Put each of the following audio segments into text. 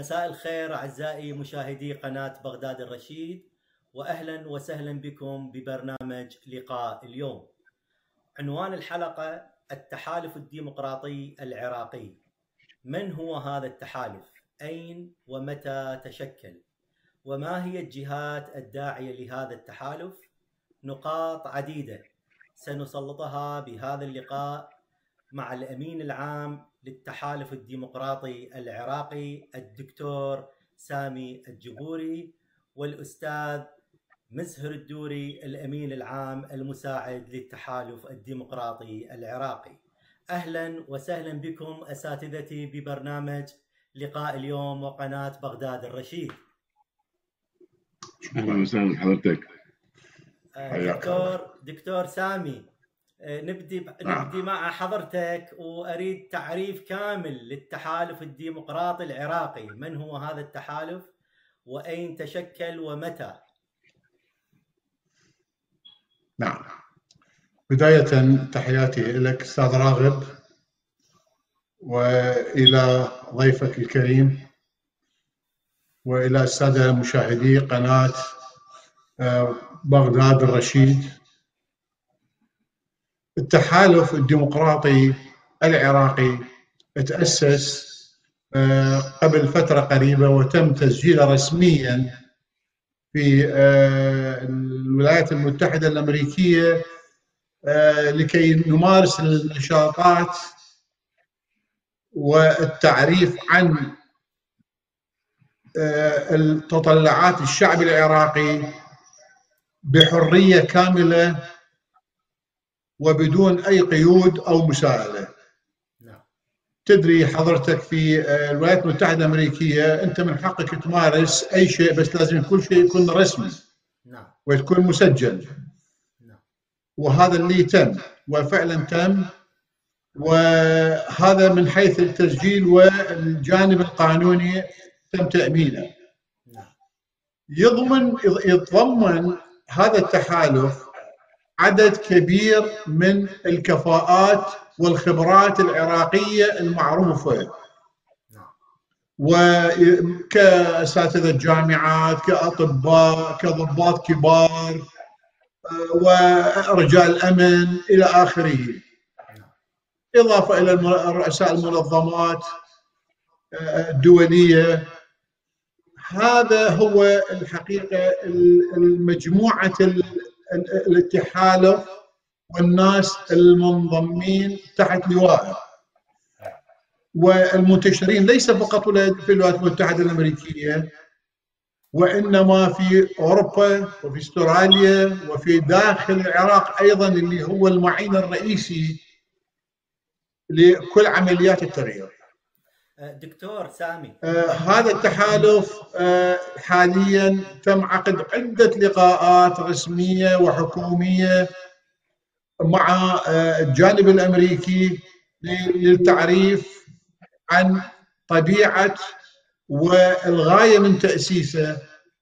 مساء الخير أعزائي مشاهدي قناة بغداد الرشيد، وأهلا وسهلا بكم ببرنامج لقاء اليوم. عنوان الحلقة: التحالف الديمقراطي العراقي. من هو هذا التحالف؟ أين ومتى تشكل؟ وما هي الجهات الداعية لهذا التحالف؟ نقاط عديدة سنسلطها بهذا اللقاء مع الأمين العام للتحالف الديمقراطي العراقي الدكتور سامي الجبوري، والأستاذ مزهر الدوري الأمين العام المساعد للتحالف الديمقراطي العراقي. أهلا وسهلا بكم أساتذتي ببرنامج لقاء اليوم وقناة بغداد الرشيد. أهلا وسهلا بحضرتك. دكتور سامي، نبدي مع حضرتك، وأريد تعريف كامل للتحالف الديمقراطي العراقي. من هو هذا التحالف وأين تشكل ومتى؟ نعم، بداية تحياتي لك أستاذ راغب وإلى ضيفك الكريم وإلى السادة مشاهدي قناة بغداد الرشيد. التحالف الديمقراطي العراقي تأسس قبل فترة قريبة وتم تسجيله رسميا في الولايات المتحدة الأمريكية لكي نمارس النشاطات والتعريف عن تطلعات الشعب العراقي بحرية كاملة وبدون أي قيود أو مساءلة. تدري حضرتك في الولايات المتحدة الأمريكية أنت من حقك تمارس أي شيء، بس لازم كل شيء يكون رسمي ويكون مسجل. وهذا اللي تم وفعلا تم، وهذا من حيث التسجيل والجانب القانوني تم تأمينه. يتضمن هذا التحالف عدد كبير من الكفاءات والخبرات العراقية المعروفة، وكأساتذة جامعات، كأطباء، كضباط كبار، ورجال أمن إلى آخره، إضافة إلى رؤساء المنظمات الدولية. هذا هو الحقيقة المجموعة التحالف والناس المنضمين تحت لوائه والمنتشرين ليس فقط في الولايات المتحدة الأمريكية، وإنما في أوروبا وفي استراليا وفي داخل العراق أيضا، اللي هو المعين الرئيسي لكل عمليات التغيير. دكتور سامي، هذا التحالف حاليا تم عقد عدة لقاءات رسمية وحكومية مع الجانب الأمريكي للتعريف عن طبيعة والغاية من تأسيسه،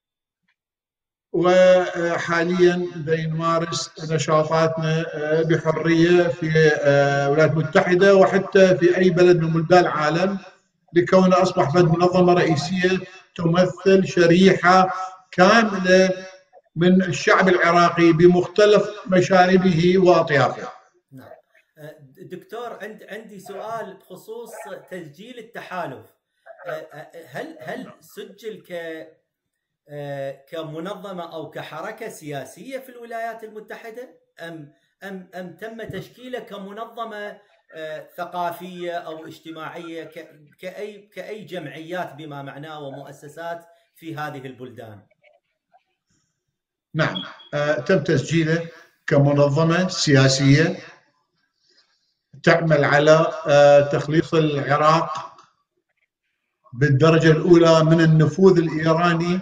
وحاليا نمارس نشاطاتنا بحرية في الولايات المتحدة وحتى في أي بلد من بلدان العالم، لكونه أصبح منظمة رئيسية تمثل شريحة كاملة من الشعب العراقي بمختلف مشاربه وأطيافه. نعم. دكتور، عندي سؤال بخصوص تسجيل التحالف. هل سجل كمنظمة أو كحركة سياسية في الولايات المتحدة، أم تم تشكيله كمنظمة ثقافية أو اجتماعية كأي جمعيات بما معناه ومؤسسات في هذه البلدان؟ نعم، تم تسجيله كمنظمة سياسية تعمل على تخليص العراق بالدرجة الأولى من النفوذ الإيراني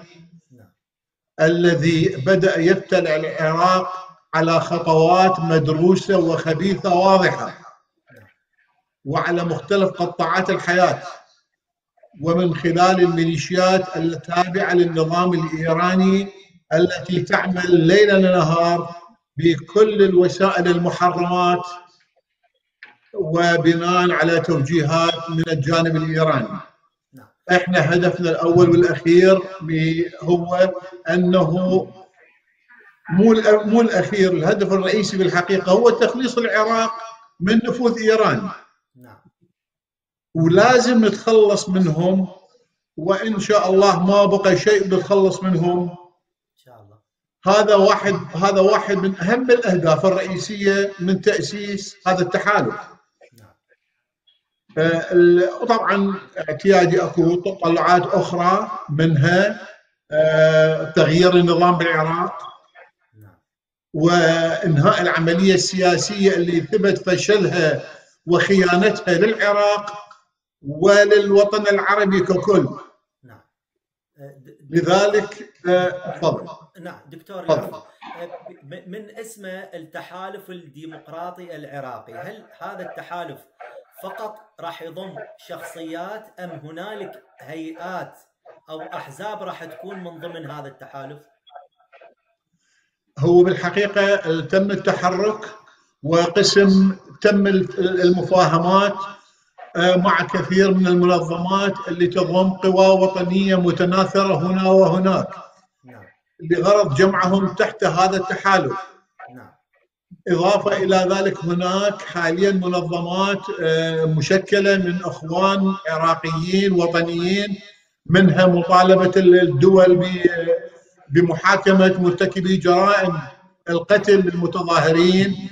الذي بدأ يبتلع العراق على خطوات مدروسة وخبيثة واضحة، وعلى مختلف قطاعات الحياة، ومن خلال الميليشيات التابعة للنظام الإيراني التي تعمل ليلا نهار بكل الوسائل المحرمات وبناء على توجيهات من الجانب الإيراني. احنا هدفنا الاول والاخير هو انه مو الاخير، الهدف الرئيسي بالحقيقه هو تخليص العراق من نفوذ ايران. نعم. ولازم نتخلص منهم، وان شاء الله ما بقى شيء نتخلص منهم ان شاء الله. هذا واحد من اهم الاهداف الرئيسيه من تاسيس هذا التحالف. نعم. وطبعا اعتيادي اكو تطلعات اخرى، منها تغيير النظام بالعراق، وانهاء العمليه السياسيه اللي ثبت فشلها وخيانتها للعراق وللوطن العربي ككل. نعم. لذلك تفضل. نعم دكتور، من اسمه التحالف الديمقراطي العراقي، هل هذا التحالف فقط راح يضم شخصيات ام هنالك هيئات او احزاب راح تكون من ضمن هذا التحالف؟ هو بالحقيقه تم التحرك وقسم تم المفاهمات مع كثير من المنظمات اللي تضم قوى وطنيه متناثره هنا وهناك. نعم. لغرض جمعهم تحت هذا التحالف. نعم. إضافة إلى ذلك هناك حاليا منظمات مشكلة من أخوان عراقيين وطنيين، منها مطالبة الدول بمحاكمة مرتكبي جرائم القتل للمتظاهرين،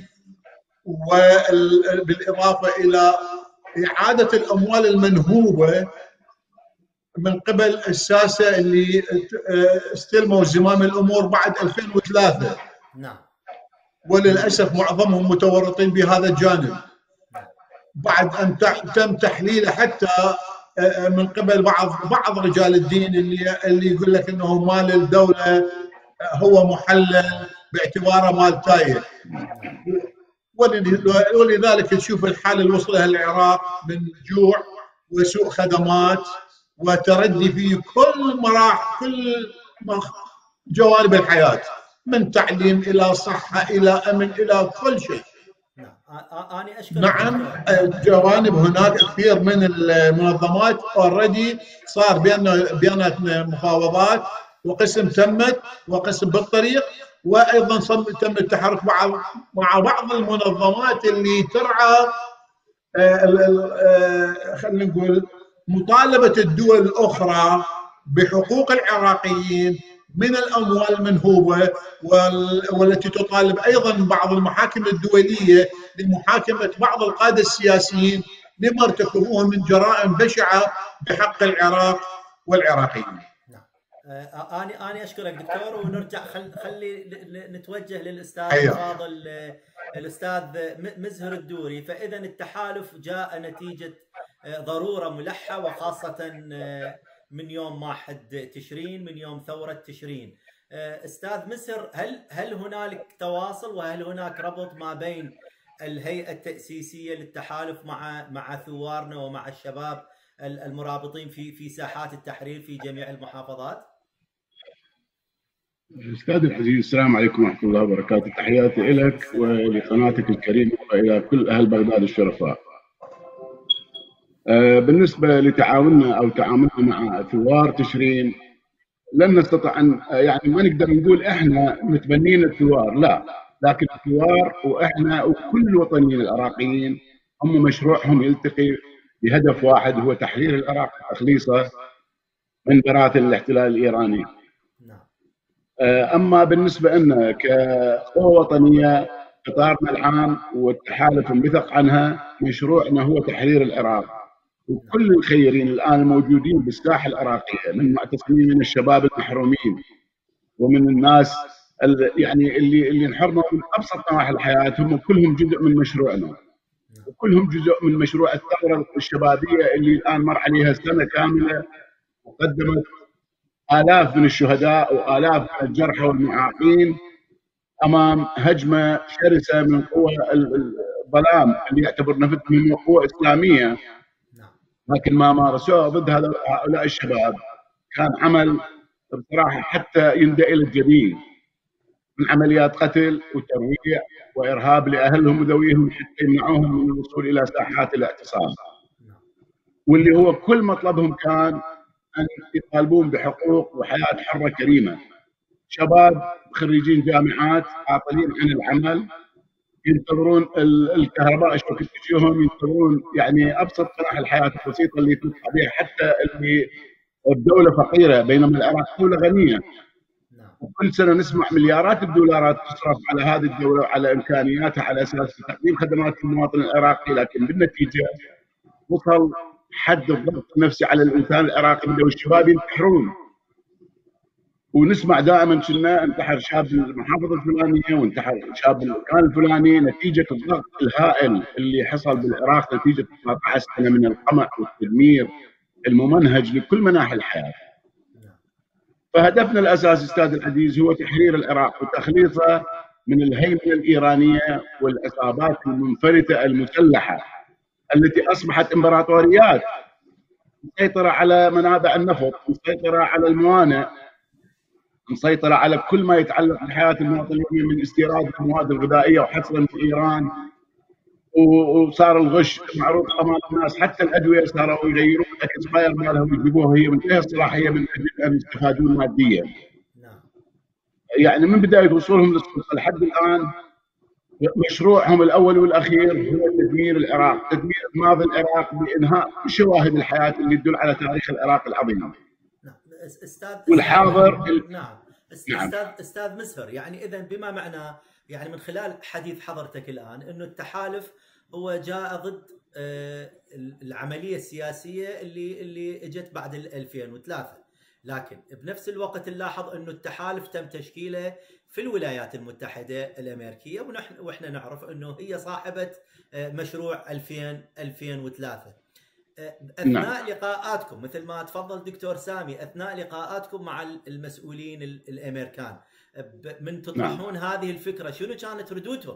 وبالإضافة إلى إعادة الأموال المنهوبة من قبل الساسة اللي استلموا زمام الأمور بعد 2003. نعم. وللأسف معظمهم متورطين بهذا الجانب، بعد أن تم تحليله حتى من قبل بعض رجال الدين اللي يقول لك أنه مال الدولة هو محلل باعتباره مال تايه. ولذلك تشوف الحالة اللي وصلها العراق من جوع وسوء خدمات وتردي في كل جوانب الحياة، من تعليم إلى صحة إلى أمن إلى كل شيء. أنا أشكرك. نعم، جوانب هناك كثير من المنظمات اوريدي صار بيناتنا مفاوضات، وقسم تمت وقسم بالطريق، وأيضا تم التحرك مع بعض المنظمات اللي ترعى خلينا نقول مطالبة الدول الأخرى بحقوق العراقيين من الأموال المنهوبة، والتي تطالب أيضا بعض المحاكم الدولية لمحاكمة بعض القادة السياسيين لما ارتكبوه من جرائم بشعة بحق العراق والعراقيين. أنا أشكرك دكتور، ونرجع خلي نتوجه للأستاذ الفاضل الأستاذ مزهر الدوري. فإذا التحالف جاء نتيجة ضرورة ملحة، وخاصة من يوم 1 تشرين، من يوم ثورة تشرين. أستاذ مزهر، هل هنالك تواصل وهل هناك ربط ما بين الهيئة التأسيسية للتحالف مع ثوارنا ومع الشباب المرابطين في ساحات التحرير في جميع المحافظات؟ أستاذ العزيز، السلام عليكم ورحمة الله وبركاته. تحياتي لك ولقناتك الكريمة وإلى كل أهل بغداد الشرفاء. بالنسبة لتعاوننا أو تعاملنا مع ثوار تشرين، لن نستطيع أن يعني ما نقدر نقول إحنا متبنين الثوار، لا، لكن الثوار وإحنا وكل الوطنيين العراقيين هم مشروعهم يلتقي بهدف واحد، هو تحرير العراق وتخليصه من براثن الاحتلال الإيراني. أما بالنسبة لنا كقوة وطنية، إطارنا العام والتحالف المثق عنها مشروعنا هو تحرير العراق، وكل الخيرين الآن الموجودين بالساحة العراقية من معتصمين، من الشباب المحرومين، ومن الناس يعني اللي انحرموا من أبسط نواحي الحياة، هم كلهم جزء من مشروعنا، وكلهم جزء من مشروع الثورة الشبابية اللي الآن مر عليها سنة كاملة، وقدمت آلاف من الشهداء وآلاف من الجرحى والمعاقين أمام هجمة شرسة من قوى الظلام اللي يعتبر نفسهم قوة إسلامية، لكن ما مارسوه ضد هؤلاء الشباب كان عمل بصراحة حتى يندى إلى الجبين، من عمليات قتل وترويع وإرهاب لأهلهم وذويهم حتى يمنعوهم من الوصول إلى ساحات الاعتصام، واللي هو كل مطلبهم كان أن يطالبون بحقوق وحياة حرة كريمة. شباب خريجين جامعات عاطلين عن العمل، ينتظرون الكهرباء شوف تجيهم، ينتظرون يعني ابسط صلاح الحياه البسيطه اللي تدفع بها، حتى اللي الدوله فقيره بينما العراق دوله غنيه. وكل سنه نسمع مليارات الدولارات تصرف على هذه الدوله وعلى امكانياتها على اساس تقديم خدمات للمواطن العراقي، لكن بالنتيجه وصل حد الضغط النفسي على الانسان العراقي، بدأوا الشباب ينتحرون. ونسمع دائما كنا انتحر شاب المحافظه الفلانيه وانتحر شاب المكان الفلاني نتيجه الضغط الهائل اللي حصل بالعراق نتيجه 19 سنه من القمع والتدمير الممنهج لكل مناحي الحياه. فهدفنا الاساسي استاذ العزيز هو تحرير العراق وتخليصه من الهيمنه الايرانيه والعصابات المنفلته المسلحه التي اصبحت امبراطوريات مسيطره على منابع النفط، مسيطره على الموانئ، مسيطرة على كل ما يتعلق بحياة المواطن اليومي من استيراد المواد الغذائية وحصرا في إيران. وصار الغش معروف أمام الناس، حتى الأدوية صاروا يغيرون الإكسباير مالها ويجيبوها هي منتهية الصلاحية من أجل أن يستفادون ماديا. يعني من بداية وصولهم للسلطة لحد الآن مشروعهم الأول والأخير هو تدمير العراق، تدمير ماضي العراق بإنهاء شواهد الحياة اللي تدل على تاريخ العراق العظيم. والحاضر. نعم استاذ مسهر، يعني اذا بما معناه يعني من خلال حديث حضرتك الان انه التحالف هو جاء ضد العمليه السياسيه اللي اجت بعد 2003، لكن بنفس الوقت نلاحظ انه التحالف تم تشكيله في الولايات المتحده الامريكيه، واحنا نعرف انه هي صاحبه مشروع 2003. اثناء لقاءاتكم مثل ما تفضل دكتور سامي، اثناء لقاءاتكم مع المسؤولين الامريكان من تطرحون هذه الفكره، شنو كانت ردودهم؟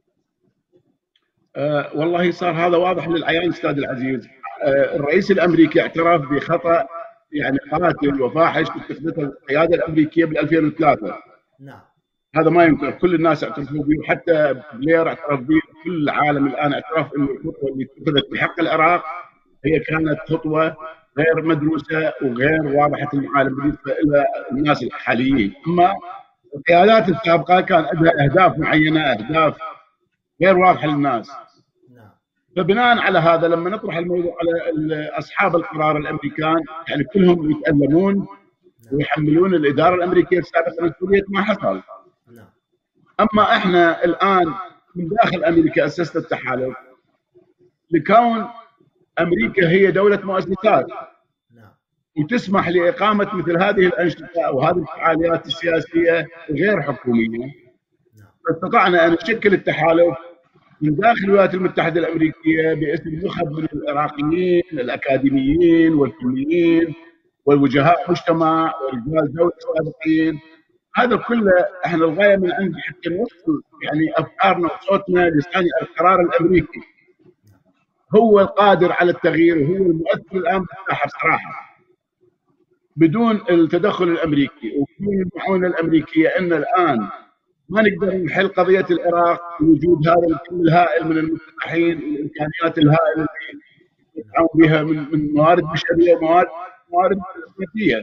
والله صار هذا واضح للعيان استاذ العزيز. الرئيس الامريكي اعترف بخطا يعني قاتل وفاحش اتخذته القياده الامريكيه بال 2003. نعم. هذا ما ينكر، كل الناس اعترفوا به، وحتى بلير اعترف به، كل العالم الان اعترف انه الخطوه اللي اتخذت بحق العراق هي كانت خطوة غير مدروسة وغير واضحة المعالم بالنسبة إلى الناس الحاليين. أما القيادات السابقة كان عندها أهداف معينة، أهداف غير واضحة للناس. فبناء على هذا لما نطرح الموضوع على أصحاب القرار الأمريكان، يعني كلهم يتألمون ويحملون الإدارة الأمريكية السابقة مسؤولية ما حصل. أما إحنا الآن من داخل أمريكا أسسنا التحالف لكون أمريكا هي دولة مؤسسات وتسمح لإقامة مثل هذه الأنشطة أو هذه الفعاليات السياسية غير حكومية. استطعنا أن نشكل التحالف من داخل الولايات المتحدة الأمريكية باسم نخب من العراقيين الأكاديميين والفنيين والوجهاء المجتمع ورجال دولة السابقين. هذا كله احنا الغاية من عند حتى نوصل يعني أفكارنا وصوتنا لصانع القرار الأمريكي. هو القادر على التغيير وهو المؤثر الان بالساحه بصراحه. بدون التدخل الامريكي وبدون المعونه الامريكيه ان الان ما نقدر نحل قضيه العراق بوجود هذا الكم الهائل من المسلحين والامكانيات الهائله اللي يتعاون بها من موارد بشريه وموارد ماديه.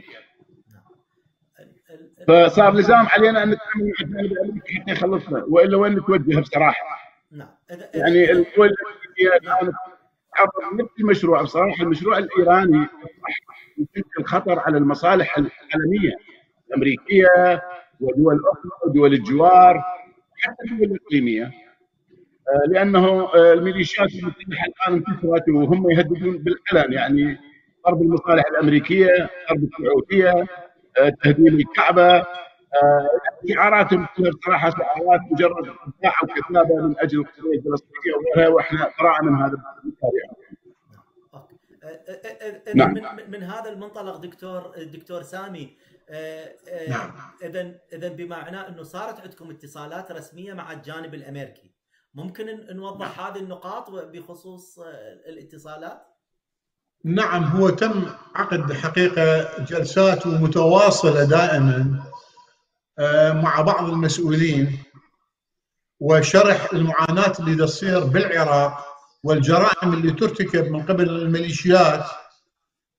فصار لزام علينا ان نتعامل مع الجانب الامريكي حتى يخلصنا، والا وين نتوجه بصراحه. يعني الدول الامريكيه نفس المشروع بصراحه، المشروع الايراني يشكل خطر على المصالح العالميه الامريكيه ودول اخرى ودول الجوار حتى الدول الاقليميه، لانه الميليشيات المسلحه الان انتشرت وهم يهددون بالعلن، يعني ضرب المصالح الامريكيه، ضرب السعوديه، تهديد الكعبه، شعاراتهم كلها بصراحه شعارات مجرد ابداع وكتابه من اجل القضيه الفلسطينيه وغيرها، واحنا قرانا من هذا التاريخ. نعم. من هذا المنطلق دكتور سامي، نعم. اذا بمعنى انه صارت عندكم اتصالات رسميه مع الجانب الامريكي، ممكن نوضح هذه النقاط بخصوص الاتصالات؟ نعم، هو تم عقد حقيقه جلسات متواصله دائما مع بعض المسؤولين وشرح المعاناة اللي تصير بالعراق والجرائم اللي ترتكب من قبل الميليشيات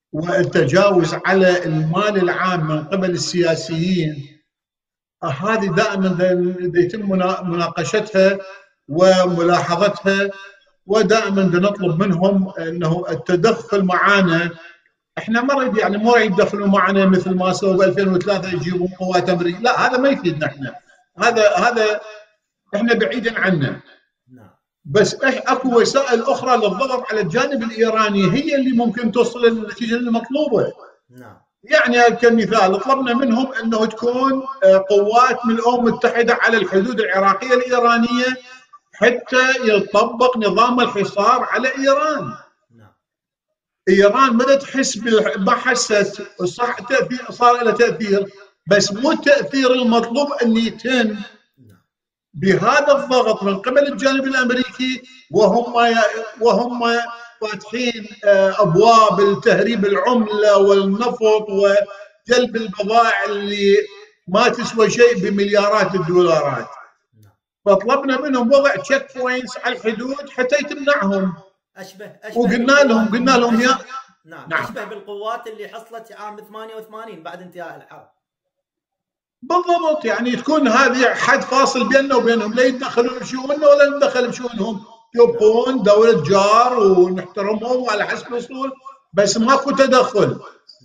والتجاوز على المال العام من قبل السياسيين، هذه دائما يتم مناقشتها وملاحظتها، ودائما نطلب منهم انه التدخل معنا. احنا ما نريد يعني مو يدخلوا معنا مثل ما سووا ب 2003 يجيبوا قوات امريكيه، لا هذا ما يفيدنا احنا، هذا احنا بعيدا عنه. بس اكو وسائل اخرى للضغط على الجانب الايراني هي اللي ممكن توصل للنتيجه المطلوبه. يعني كمثال طلبنا منهم انه تكون قوات من الامم المتحده على الحدود العراقيه الايرانيه حتى يطبق نظام الحصار على ايران. ايران ما تحس ما حست، صح تاثير صار لها تاثير، بس مو التاثير المطلوب ان يتم بهذا الضغط من قبل الجانب الامريكي، وهم فاتحين ابواب التهريب العمله والنفط وجلب البضائع اللي ما تسوى شيء بمليارات الدولارات. فطلبنا منهم وضع تشيك بوينتس على الحدود حتى يتمنعهم. وقلنا لهم يا نعم اشبه بالقوات اللي حصلت عام 88 بعد انتهاء الحرب. بالضبط، يعني تكون هذه حد فاصل بيننا وبينهم، لا يتدخلون بشؤوننا ولا ندخل بشؤونهم، يبقون دولة جار ونحترمهم على حسب الاصول، بس ماكو تدخل.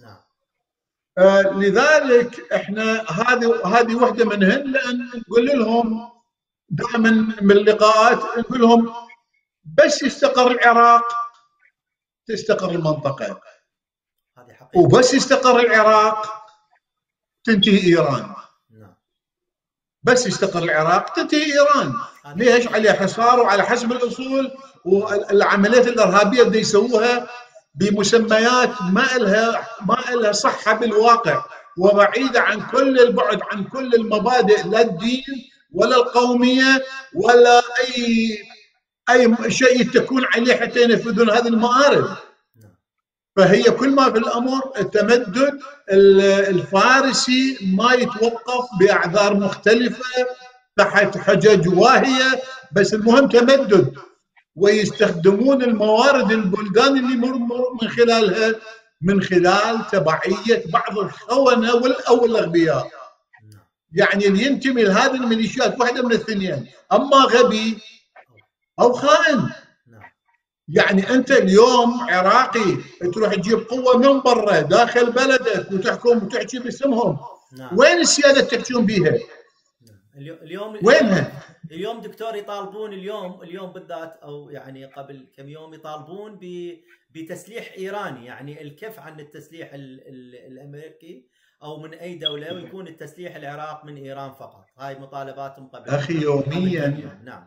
لذلك احنا هذه وحده منهن، لان نقول لهم دائما من اللقاءات نقول لهم بس يستقر العراق تستقر المنطقه، وبس يستقر العراق تنتهي ايران. بس يستقر العراق تنتهي ايران. ليش؟ عليه حصار وعلى حسب الاصول، والعمليات الارهابيه اللي يسووها بمسميات ما لها صحه بالواقع، وبعيده عن كل البعد عن كل المبادئ، لا الدين ولا القوميه ولا اي شيء يتكون عليه حتى ينفذون هذه المآرب. فهي كل ما في الامر التمدد الفارسي ما يتوقف باعذار مختلفه تحت حجج واهيه، بس المهم تمدد، ويستخدمون الموارد البلدان اللي يمر من خلالها من خلال تبعيه بعض الخونه او الاغبياء. يعني اللي ينتمي لهذه الميليشيات واحده من الاثنين، اما غبي او خائن. يعني انت اليوم عراقي تروح تجيب قوه من برا داخل بلدك وتحكم وتحكي باسمهم، وين السياده تحكون بيها؟ اليوم وينها؟ اليوم دكتور يطالبون اليوم بالذات، او يعني قبل كم يوم يطالبون بتسليح ايراني، يعني الكف عن التسليح الامريكي او من اي دوله، ويكون التسليح العراق من ايران فقط. هاي مطالباتهم قبل اخي يوميا نعم.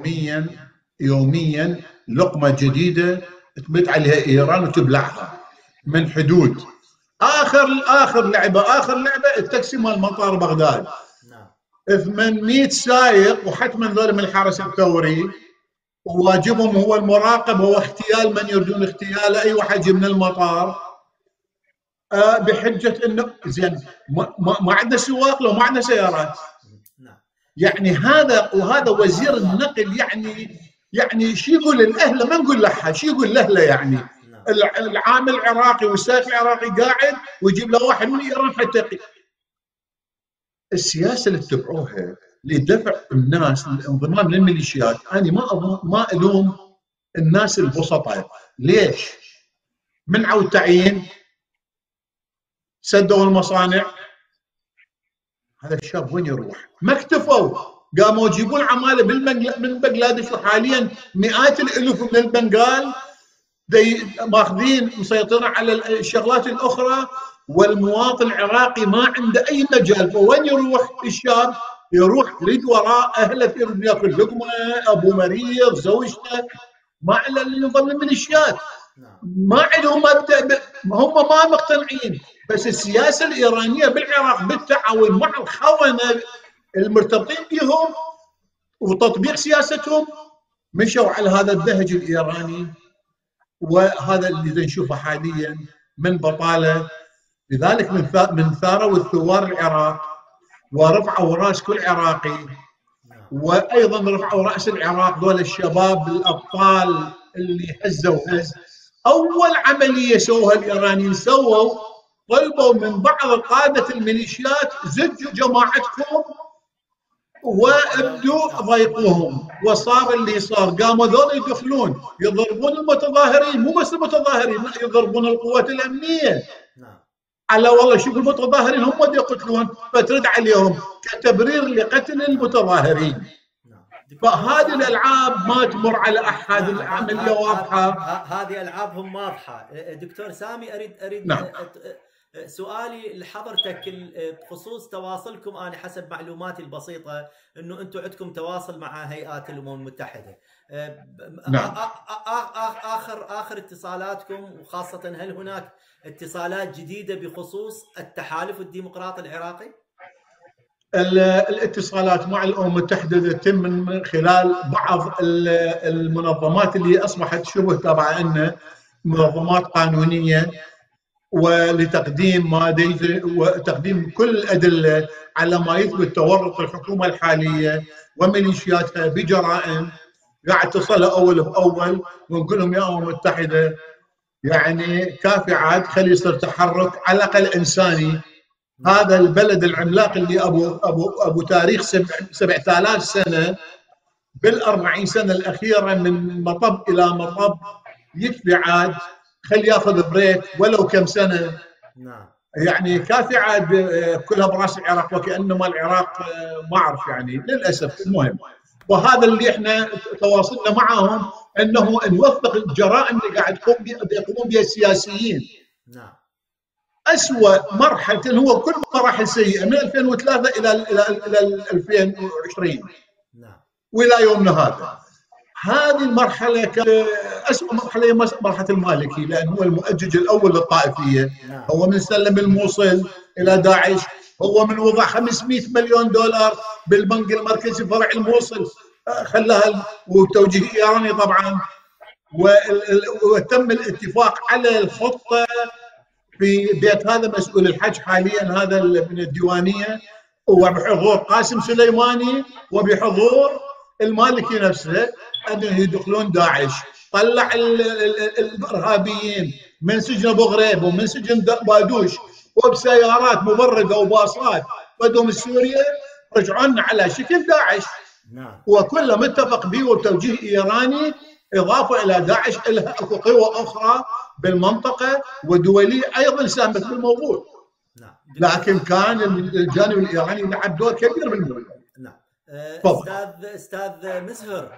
يوميا لقمه جديده تمد عليها ايران وتبلعها من حدود. اخر لعبه التاكسي مال مطار بغداد. نعم. 800 سايق، وحتما ذول من الحرس الثوري، وواجبهم هو المراقبه واغتيال من يريدون اغتياله، اي واحد يجي من المطار، بحجه انه زين ما عندنا سواق لو ما عندنا سيارات. يعني وهذا وزير النقل، يعني شو يقول الاهله، ما نقول لها شو يقول لاهله. يعني العامل العراقي والسائق العراقي قاعد ويجيب له واحد من ايران حتى السياسه اللي اتبعوها لدفع الناس للانضمام للميليشيات. انا ما الوم الناس البسطاء. ليش؟ منعوا التعيين، سدوا المصانع، هذا الشاب وين يروح؟ ما اكتفوا، قاموا يجيبون عماله من بنغلاديش، وحاليا مئات الالوف من البنغال ماخذين مسيطرين على الشغلات الاخرى، والمواطن العراقي ما عنده اي مجال. فوين يروح الشاب؟ يروح يريد وراء اهله، يريد ياكل لقمه، ابوه مريض، زوجته، ما الا اللي ينضم للميليشيات. ما عندهم مبدا، هم ما مقتنعين. بس السياسه الايرانيه بالعراق بالتعاون مع الخونه المرتبطين بهم وتطبيق سياستهم مشوا على هذا النهج الايراني، وهذا اللي نشوفه حاليا من بطاله. لذلك من ثاروا الثوار العراق ورفعوا راس كل عراقي، وايضا رفعوا راس العراق دول الشباب الابطال اللي هزوا هز. اول عمليه سووها الايرانيين طلبوا من بعض قاده الميليشيات زجوا جماعتكم وابدوا ضيقوهم، وصار اللي صار قاموا ذول يدخلون يضربون المتظاهرين، مو بس المتظاهرين، يضربون القوات الامنيه. على والله شوف المتظاهرين هم اللي يقتلون، فترد عليهم كتبرير لقتل المتظاهرين. فهذه الالعاب ما تمر على احد، العمليه واضحه. هذه العابهم واضحه. دكتور سامي اريد نعم. سؤالي لحضرتك بخصوص تواصلكم، انا حسب معلوماتي البسيطه انه انتم عندكم تواصل مع هيئات الامم المتحده. نعم. اخر اتصالاتكم، وخاصه هل هناك اتصالات جديده بخصوص التحالف الديمقراطي العراقي؟ الاتصالات مع الامم المتحده تتم من خلال بعض المنظمات اللي اصبحت شبه تابعه لنا، منظمات قانونيه، ولتقديم وتقديم كل الادله على ما يثبت تورط الحكومه الحاليه وميليشياتها بجرائم. قاعد تصلها اول باول ونقول لهم يا امم المتحده يعني كافي عاد، خلي يصير تحرك على الاقل انساني. هذا البلد العملاق اللي ابو تاريخ 7000 سنه، بال40 سنه الاخيره من مطب الى مطب، يكفي عاد، خلي ياخذ بريك ولو كم سنه. نعم. يعني كافي عاد كلها براس العراق، وكانما العراق ما اعرف يعني للاسف. المهم، وهذا اللي احنا تواصلنا معهم، انه نوثق الجرائم اللي قاعد يقومون بها السياسيين. نعم. أسوأ مرحلة، هو كل مراحل سيئة من 2003 إلى 2020. نعم. وإلى يومنا هذا. هذه المرحلة كانت أسوأ مرحلة، هي مرحلة المالكي، لأن هو المؤجج الأول للطائفية. نعم. هو من سلم الموصل إلى داعش، هو من وضع 500 مليون دولار بالبنك المركزي فرع الموصل، خلاها وتوجيه إيراني طبعا، وتم الاتفاق على الخطة في بيت هذا مسؤول الحج حاليا، هذا من الديوانيه، وبحضور قاسم سليماني وبحضور المالكي نفسه، انه يدخلون داعش. طلع الارهابيين من سجن ابو غريب ومن سجن بادوش، وبسيارات مبرده وباصات ودهم سوريا، رجعونا على شكل داعش. نعم. وكله متفق به وتوجيه ايراني، اضافه الى داعش لها اكو قوى اخرى بالمنطقه ودوليه ايضا ساهمت بالموضوع. نعم. لكن كان الجانب الايراني لعب دور كبير بالموضوع. نعم. استاذ مزهر،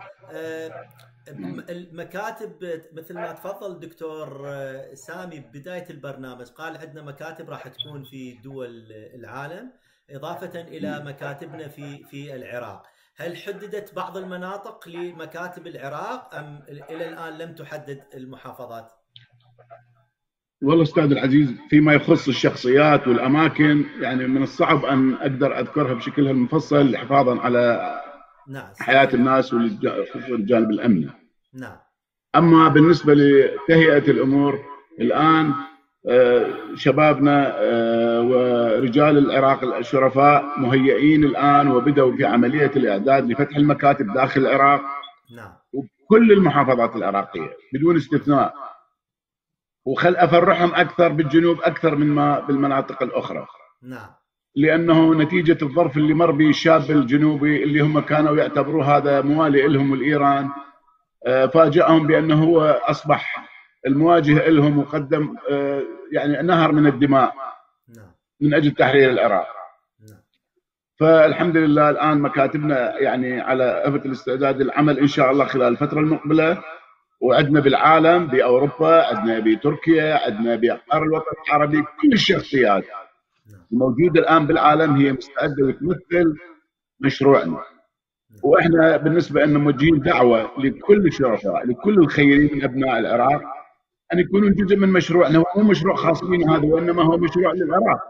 المكاتب مثل ما تفضل دكتور سامي ببدايه البرنامج، قال عندنا مكاتب راح تكون في دول العالم اضافه الى مكاتبنا في العراق. هل حددت بعض المناطق لمكاتب العراق ام الى الان لم تحدد المحافظات؟ والله استاذ العزيز، فيما يخص الشخصيات والاماكن يعني من الصعب ان اقدر اذكرها بشكلها المفصل حفاظا على حياه الناس والجانب الامني. نعم. اما بالنسبه لتهيئه الامور الان، شبابنا ورجال العراق الشرفاء مهيئين الان وبدأوا في عمليه الاعداد لفتح المكاتب داخل العراق. نعم. وكل المحافظات العراقيه بدون استثناء، وخل افرحهم اكثر بالجنوب اكثر مما بالمناطق الاخرى. نعم. لانه نتيجه الظرف اللي مر به الشاب الجنوبي اللي هم كانوا يعتبروه هذا موالي لهم والايران، فاجأهم بانه هو اصبح المواجه لهم وقدم يعني نهر من الدماء من اجل تحرير العراق. فالحمد لله الان مكاتبنا يعني على أفة الاستعداد للعمل ان شاء الله خلال الفتره المقبله، وعندنا بالعالم باوروبا، عندنا بتركيا، عندنا باقطار الوطن العربي، كل الشخصيات الموجوده الان بالعالم هي مستعده وتمثل مشروعنا. واحنا بالنسبه لنا موجهين دعوه لكل الشرفاء، لكل الخيرين من ابناء العراق ان يكونون جزء من مشروعنا، ومو مشروع خاص بنا هذا، وانما هو مشروع للعراق.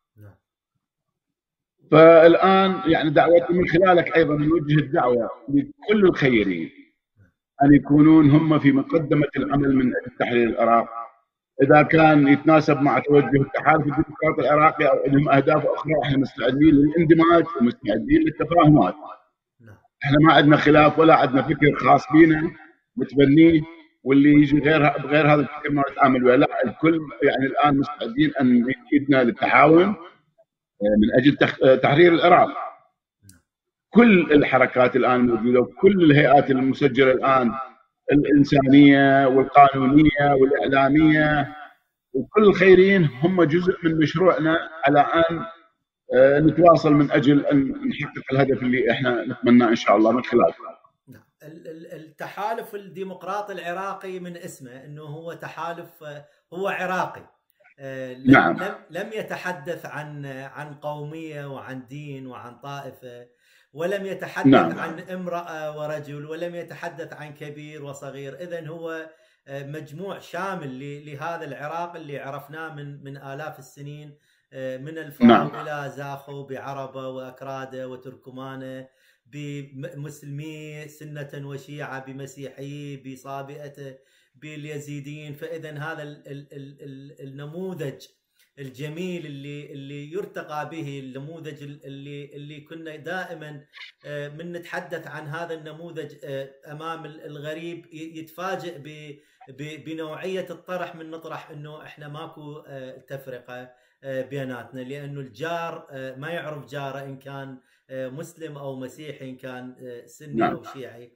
فالان يعني دعوتي من خلالك ايضا نوجه الدعوه لكل الخيرين ان يكونون هم في مقدمه العمل من اجل تحرير العراق، اذا كان يتناسب مع توجه التحالف الديمقراطي العراقي او لهم اهداف اخرى، احنا مستعدين للاندماج ومستعدين للتفاهمات. احنا ما عندنا خلاف ولا عندنا فكر خاص بينا متبنيه، واللي يجي بغير هذا الفكر ما نتعامل وياه. لا، الكل يعني الان مستعدين ان يدنا للتعاون من اجل تحرير العراق. كل الحركات الان موجوده وكل الهيئات المسجله الان، الانسانيه والقانونيه والاعلاميه وكل الخيريين هم جزء من مشروعنا على ان نتواصل من اجل ان نحقق الهدف اللي احنا نتمناه ان شاء الله من خلاله. التحالف الديمقراطي العراقي من اسمه انه هو تحالف، هو عراقي. نعم. لم يتحدث عن قوميه وعن دين وعن طائفه، ولم يتحدث نعم. عن امراه ورجل، ولم يتحدث عن كبير وصغير. اذن هو مجموع شامل لهذا العراق اللي عرفناه من آلاف السنين، من الفاو نعم. إلى زاخو، بعربة وأكرادة وتركمانة، بمسلمي سنة وشيعة، بمسيحي، بصابئة، باليزيديين. فإذا هذا النموذج الجميل اللي يرتقى به، النموذج اللي كنا دائما من نتحدث عن هذا النموذج امام الغريب يتفاجئ بنوعيه الطرح، من نطرح انه احنا ماكو تفرقه بيناتنا، لانه الجار ما يعرف جاره ان كان مسلم او مسيحي، ان كان سني او شيعي.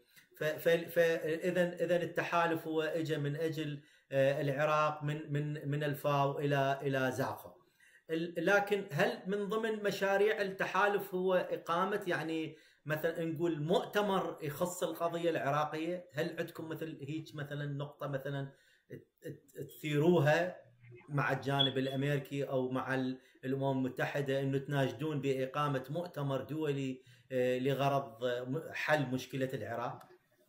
فاذا التحالف هو اجى من اجل العراق من الفاو الى زاخو. لكن هل من ضمن مشاريع التحالف هو اقامه يعني مثلا نقول مؤتمر يخص القضيه العراقيه؟ هل عندكم مثل هيك مثلا نقطه مثلا تثيروها مع الجانب الامريكي او مع الامم المتحده، انه تناشدون باقامه مؤتمر دولي لغرض حل مشكله العراق؟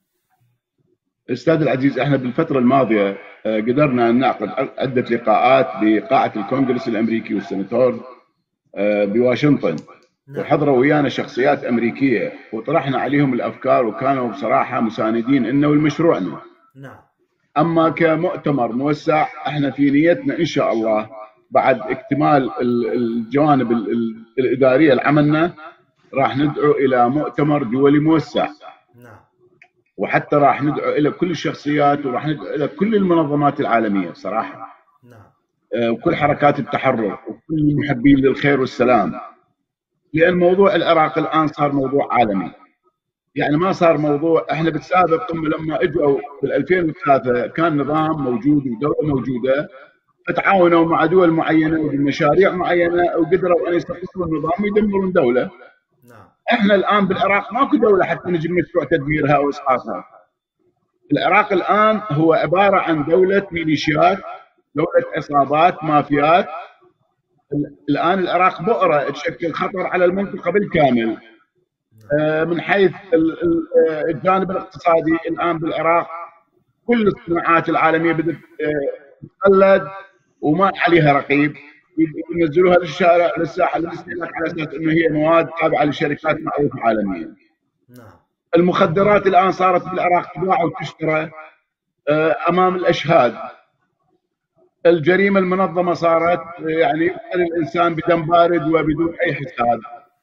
استاذ العزيز، احنا بالفتره الماضيه قدرنا ان نعقد عده لقاءات بقاعه الكونغرس الامريكي والسناتور بواشنطن. نعم. وحضروا ويانا شخصيات امريكيه وطرحنا عليهم الافكار، وكانوا بصراحه مساندين لنا ولمشروعنا. نعم. اما كمؤتمر موسع، احنا في نيتنا ان شاء الله بعد اكتمال الجوانب الاداريه لعملنا راح ندعو الى مؤتمر دولي موسع. نعم. وحتى راح ندعو الى كل الشخصيات، وراح ندعو الى كل المنظمات العالميه صراحه. نعم. وكل حركات التحرر وكل المحبين للخير والسلام، لان موضوع العراق الان صار موضوع عالمي. يعني ما صار موضوع، احنا بالسابق هم لما اجوا بال 2003 كان نظام موجود ودوله موجوده، فتعاونوا مع دول معينه وبمشاريع معينه وقدروا ان يسقطوا النظام ويدمرون دوله. نعم. احنا الان بالعراق ماكو دوله حتى نجي مشروع تدميرها او اسقاطها. العراق الان هو عباره عن دوله ميليشيات، دوله عصابات، مافيات. الان العراق بؤره تشكل خطر على المنطقه بالكامل. من حيث الجانب الاقتصادي الان بالعراق كل الصناعات العالميه بدات تقلد وما عليها رقيب، ينزلوها للشارع للساحه للاستهلاك على اساس انه هي مواد تابعه لشركات معروفه عالميا. نعم. المخدرات الان صارت بالعراق تباع وتشترى امام الاشهاد. الجريمه المنظمه صارت يعني يقتل الانسان بدم بارد وبدون اي حساب.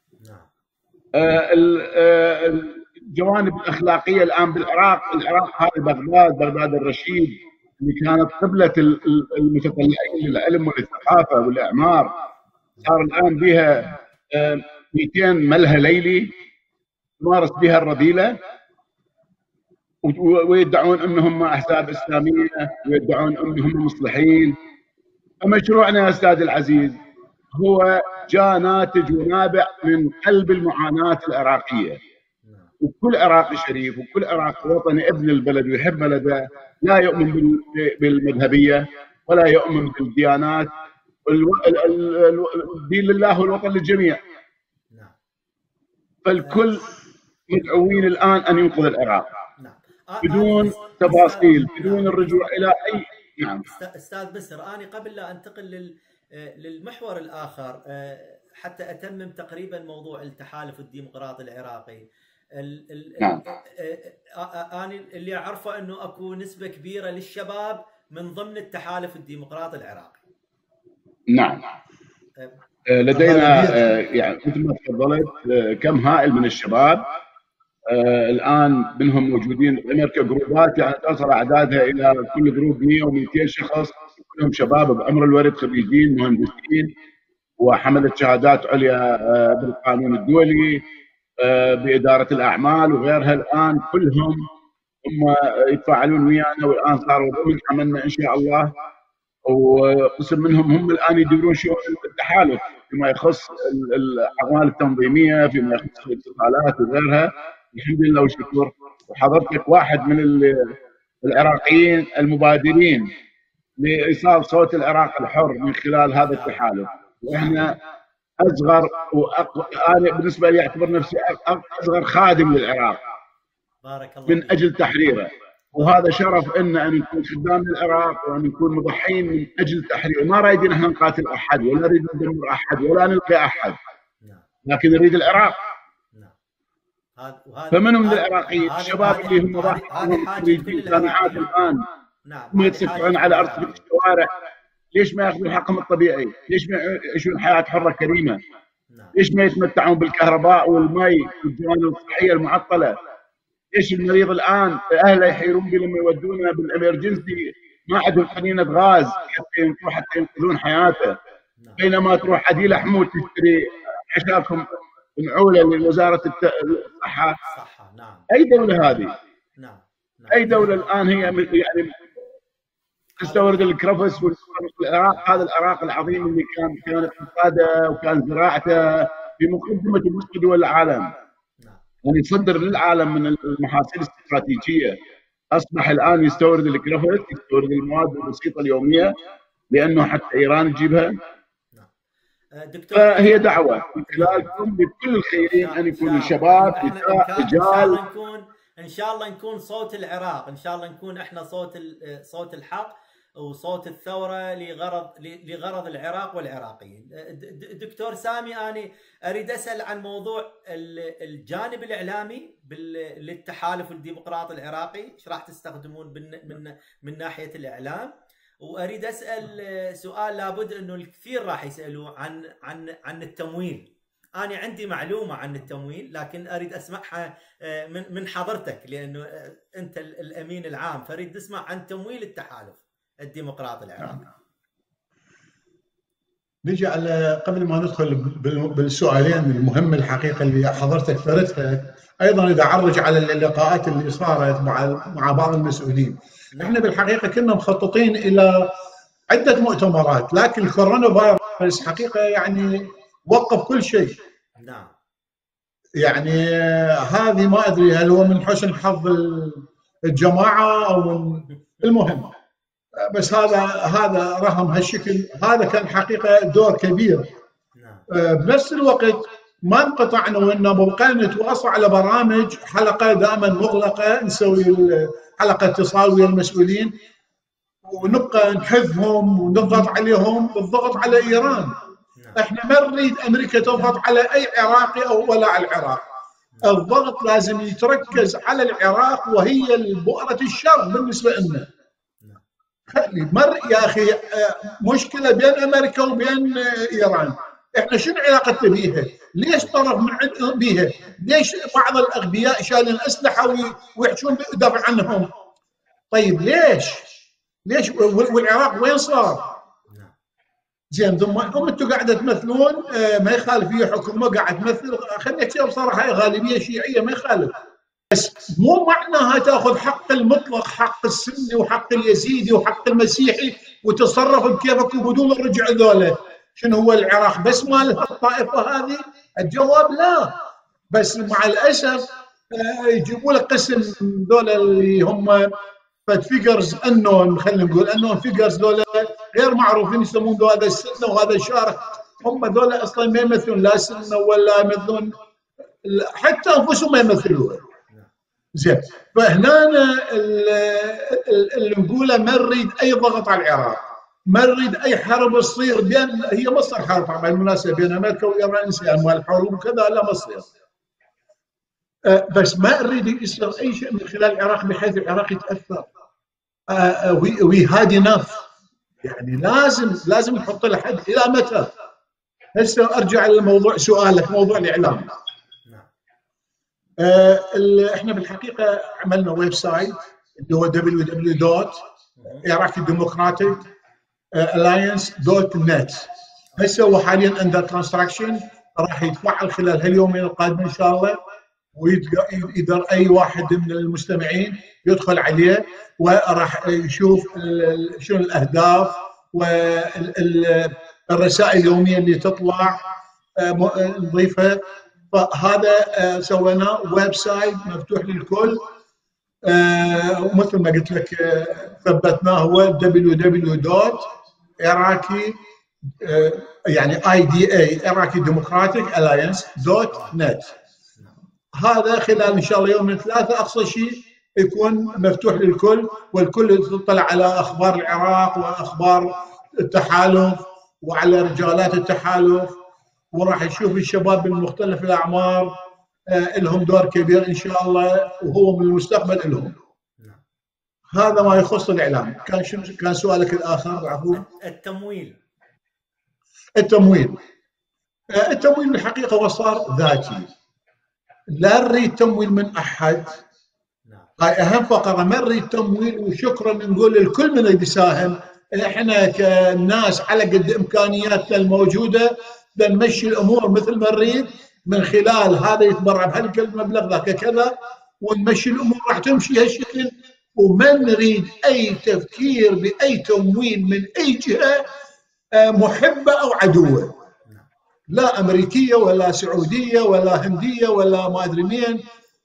الجوانب الاخلاقيه الان بالعراق، العراق هذه بغداد الرشيد اللي كانت قبله المتطلعين للعلم والثقافه والاعمار، صار الان بها 200 ملهى ليلي تمارس بها الرذيله، ويدعون انهم احزاب اسلاميه ويدعون انهم مصلحين. فمشروعنا يا استاذ العزيز هو جاء ناتج ونابع من قلب المعاناه العراقيه. وكل عراقي شريف وكل عراقي وطني ابن البلد ويحب بلده، لا يؤمن بالمذهبيه ولا يؤمن بالديانات. الدين لله والوطن للجميع. فالكل مدعوين الان ان ينقذ العراق بدون تفاصيل، بدون الرجوع الى اي. نعم. استاذ بسر، انا قبل لا انتقل للمحور الاخر حتى اتمم تقريبا موضوع التحالف الديمقراطي العراقي. نعم. انا اللي اعرفه انه اكو نسبه كبيره للشباب من ضمن التحالف الديمقراطي العراقي. نعم. لدينا يعني مثل ما تفضلت كم هائل من الشباب الان منهم موجودين امريكا جروبات يعني تصل اعدادها الى كل جروب 100 و200 شخص، كلهم شباب بعمر الورد، خريجين مهندسين وحمله شهادات عليا بالقانون الدولي، باداره الاعمال وغيرها. الان كلهم هم يتفاعلون ويانا، والان صاروا ضمن عملنا ان شاء الله. وقسم منهم هم الان يديرون شؤون التحالف فيما يخص الاعمال التنظيميه، فيما يخص الاتصالات وغيرها. الحمد لله والشكر. وحضرتك واحد من العراقيين المبادرين لايصال صوت العراق الحر من خلال هذا التحالف. واحنا اصغر انا بالنسبه لي اعتبر نفسي اصغر خادم للعراق بارك الله من اجل تحريره، وهذا شرف ان نكون خدام للعراق وان نكون مضحين من اجل تحريره. ما رايدين احنا نقاتل احد ولا نريد ندمر احد ولا نلقي احد، لكن نريد العراق. فمنهم العراقيين الشباب اللي هم ضحوا في الجامعات الان هم يتسكرون على ارصفه الشوارع. ليش ما ياخذون حقهم الطبيعي؟ ليش ما يعيشون حياه حره كريمه؟ ليش ما يتمتعون بالكهرباء والمي والجوانب الصحيه المعطله؟ ليش المريض الان اهله يحيرون به لما يودونه بالامرجنسي ما عندهم قنينه غاز حتى ينقذون حياته، بينما تروح عديله حمود تشتري حشاكم معوله لوزاره الصحه. اي دوله هذه؟ اي دوله الان هي يعني تستورد الكرفس والعراق، هذا العراق العظيم اللي كان اقتصاده وكان زراعته في مقدمه وسط دول العالم، يعني يصدر للعالم من المحاصيل الاستراتيجيه. اصبح الان يستورد الكرفس، يستورد المواد البسيطه اليوميه لانه حتى ايران تجيبها. فهي دعوه من خلالكم لكل الخيرين ان يكونوا شباب نساء رجال. ان شاء الله نكون صوت العراق، ان شاء الله نكون احنا صوت الحق وصوت الثوره لغرض العراق والعراقيين. دكتور سامي، انا اريد اسال عن موضوع الجانب الاعلامي للتحالف الديمقراطي العراقي، ايش راح تستخدمون من ناحيه الاعلام؟ واريد اسال سؤال لابد انه الكثير راح يسالوه عن التمويل. انا عندي معلومه عن التمويل لكن اريد اسمعها من حضرتك لانه انت الامين العام، فاريد اسمع عن تمويل التحالف الديمقراطي العراقي. نجي على قبل ما ندخل بالسؤالين المهم الحقيقه اللي حضرتك ثرتها، ايضا اذا عرج على اللقاءات اللي صارت مع بعض المسؤولين. احنا بالحقيقه كنا مخططين الى عده مؤتمرات، لكن الكورونا فيروس حقيقه يعني وقف كل شيء. نعم. يعني هذه ما ادري هل هو من حسن حظ الجماعه او من المهم، بس هذا رهم هالشكل. هذا كان حقيقه دور كبير. بنفس الوقت ما انقطعنا وانما نتواصل على برامج، حلقه دائما مغلقه نسوي حلقه اتصال ويا المسؤولين ونبقى نحثهم ونضغط عليهم بالضغط على ايران. احنا ما نريد امريكا تضغط على اي عراقي او ولا على العراق. الضغط لازم يتركز على العراق وهي بؤره الشر بالنسبه لنا. يا اخي مشكله بين امريكا وبين ايران، احنا شنو علاقتنا بيها؟ ليش طرف من عندهم بيها؟ ليش بعض الاغبياء شايلين اسلحه ويحشون يدافع عنهم؟ طيب ليش والعراق وين صار؟ زين ثم انتم قاعده تمثلون ما يخالف، هي حكومه قاعده تمثل، خلينا نحكي بصراحه هي غالبيه شيعيه ما يخالف، بس مو معناها تاخذ حق المطلق، حق السني وحق اليزيدي وحق المسيحي وتصرف بكيفك وبدون الرجع ذولا. شنو هو العراق بس مال الطائفه هذه؟ الجواب لا، بس مع الاسف يجيبوا لك قسم ذولا اللي هم فيجرز انون، خلينا نقول انون فيجرز، ذولا غير معروفين يسمون هذا السنه وهذا الشارع، هم ذولا اصلا ما يمثلون لا سنه ولا يمثلون حتى انفسهم ما يمثلون. زين، فهنا اللي نقوله ما نريد اي ضغط على العراق، ما نريد اي حرب تصير بين، هي مصر حرب طبعا بالمناسبه بين امريكا وايران، اموال الحروب وكذا لا مصير، بس ما نريد يصير اي شيء من خلال العراق بحيث العراق يتاثر. وي هاد انف، يعني لازم نحط له حد. الى متى؟ هسه ارجع للموضوع سؤالك، موضوع الاعلام. احنا بالحقيقه عملنا ويب سايت اللي هو www.iraqidemocratic.alliance.net. هسه هو حاليا اندر كونستراكشن، راح يتفعل خلال هاليومين القادمين ان شاء الله، ويقدر اي واحد من المستمعين يدخل عليه وراح يشوف شنو الاهداف والرسائل اليوميه اللي تطلع نضيفها. فهذا سويناه ويب سايت مفتوح للكل، ومثل ما قلت لك ثبتناه هو www.iraqi يعني IDA Iraqi Democratic Alliance.net. هذا خلال ان شاء الله يوم من ثلاثه اقصى شيء يكون مفتوح للكل، والكل يطلع على اخبار العراق واخبار التحالف وعلى رجالات التحالف، وراح يشوف الشباب من مختلف الاعمار لهم دور كبير ان شاء الله، وهو من المستقبل لهم. هذا ما يخص الاعلام. كان سؤالك الاخر؟ عفوا. التمويل بالحقيقه هو صار ذاتي، لا نريد تمويل من احد. هاي اهم فقره، ما نريد تمويل، وشكرا نقول للكل من يساهم. احنا كناس على قد امكانياتنا الموجوده نمشي الامور مثل ما نريد، من خلال هذا يتبرع بهالمبلغ ذاك كذا، ونمشي الامور راح تمشي هالشكل، وما نريد اي تفكير باي تمويل من اي جهه محبه او عدوه، لا امريكيه ولا سعوديه ولا هنديه ولا ما ادري مين.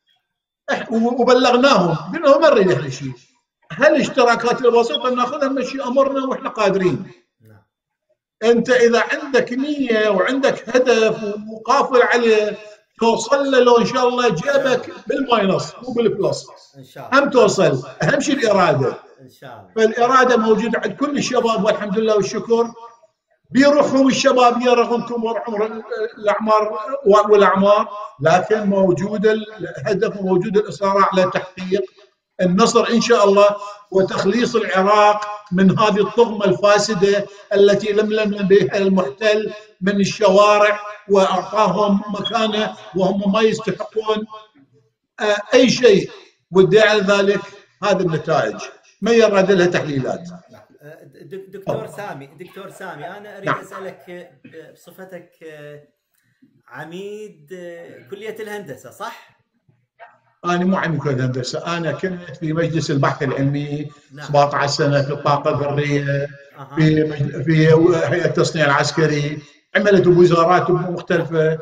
وبلغناهم قلنا ما نريد احنا شيء، هالاشتراكات البسيطه ناخذها نمشي امرنا واحنا قادرين. انت اذا عندك نيه وعندك هدف وقافل عليه توصل له، لو ان شاء الله جابك بالماينص مو بالبلس ان شاء الله، هم توصل. اهم شيء الاراده ان شاء الله. فالاراده موجوده عند كل الشباب والحمد لله والشكر. بيروحهم الشبابيه رغم كبر عمر الاعمار، لكن موجود الهدف وموجود الاصرار على تحقيق النصر ان شاء الله، وتخليص العراق من هذه الطغمه الفاسده التي لملم بها المحتل من الشوارع واعطاهم مكانه وهم ما يستحقون اي شيء، والداعي على ذلك هذه النتائج ما يراد لها تحليلات. دكتور سامي انا اريد اسالك بصفتك عميد كليه الهندسه، صح؟ أنا مو عميد كلية الهندسة، أنا كنت في مجلس البحث العلمي 17 سنة في الطاقة الذرية، في هيئة التصنيع العسكري، عملت بوزارات مختلفة.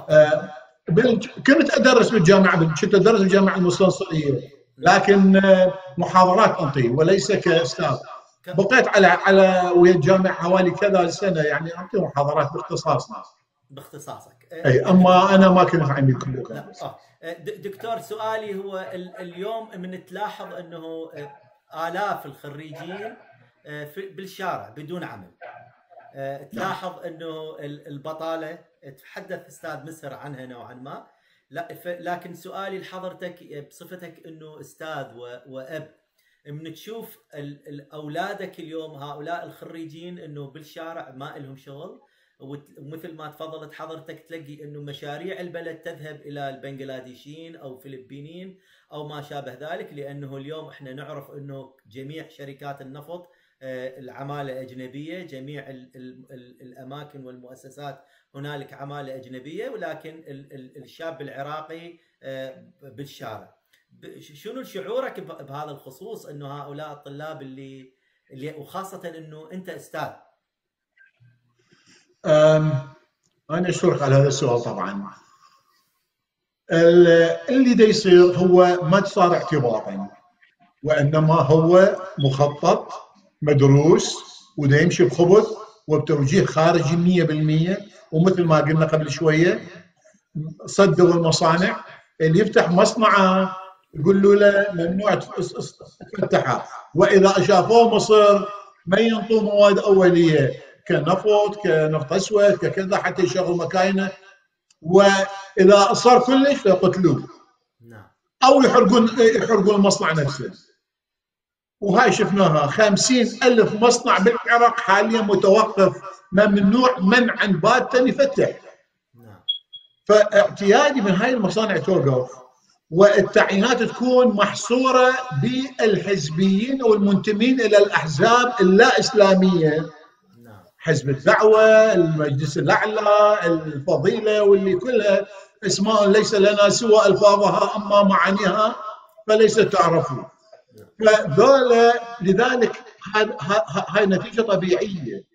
كنت أدرس بالجامعة، كنت أدرس بالجامعة المستنصرية، لكن محاضرات أنطي وليس كأستاذ. بقيت على ويا الجامعة حوالي كذا سنة، يعني أعطي محاضرات باختصاصك. أي، أما أنا ما كنت عميد كلية. دكتور سؤالي هو اليوم من تلاحظ انه آلاف الخريجين بالشارع بدون عمل، تلاحظ انه البطالة تحدث استاذ مسهر عنها نوعا ما، لكن سؤالي لحضرتك بصفتك انه استاذ واب، من تشوف اولادك اليوم هؤلاء الخريجين انه بالشارع ما لهم شغل، ومثل ما تفضلت حضرتك تلاقي انه مشاريع البلد تذهب الى البنغلاديشيين او فلبينيين او ما شابه ذلك، لانه اليوم احنا نعرف انه جميع شركات النفط العماله اجنبيه، جميع الاماكن والمؤسسات هنالك عماله اجنبيه، ولكن الشاب العراقي بالشارع. شنو شعورك بهذا الخصوص، انه هؤلاء الطلاب اللي وخاصه انه انت استاذ؟ أنا أشكرك على هذا السؤال. طبعا اللي دا يصير هو ما صار اعتباطا، وإنما هو مخطط مدروس ودا يمشي بخبث وبتوجيه خارجي 100%. ومثل ما قلنا قبل شوية، صدوا المصانع، اللي يفتح مصنعه يقولوا له ممنوع تفتحه، وإذا شافوه مصر ما ينطوا مواد أولية كنفط كنفط اسود ككذا حتى يشغل مكاينه، واذا صار كلش يقتلوه او يحرقون المصنع نفسه. وهاي شفناها 50,000 مصنع بالعراق حاليا متوقف، ممنوع منعا باتا يفتح. فاعتيادي من هاي المصانع توقف، والتعيينات تكون محصورة بالحزبيين أو المنتمين إلى الأحزاب اللا إسلامية، حزب الدعوة، المجلس الأعلى، الفضيلة، واللي كلها اسماء ليس لنا سوى ألفاظها أما معانيها فليس تعرفون. فذولا لذلك هاي نتيجة طبيعية.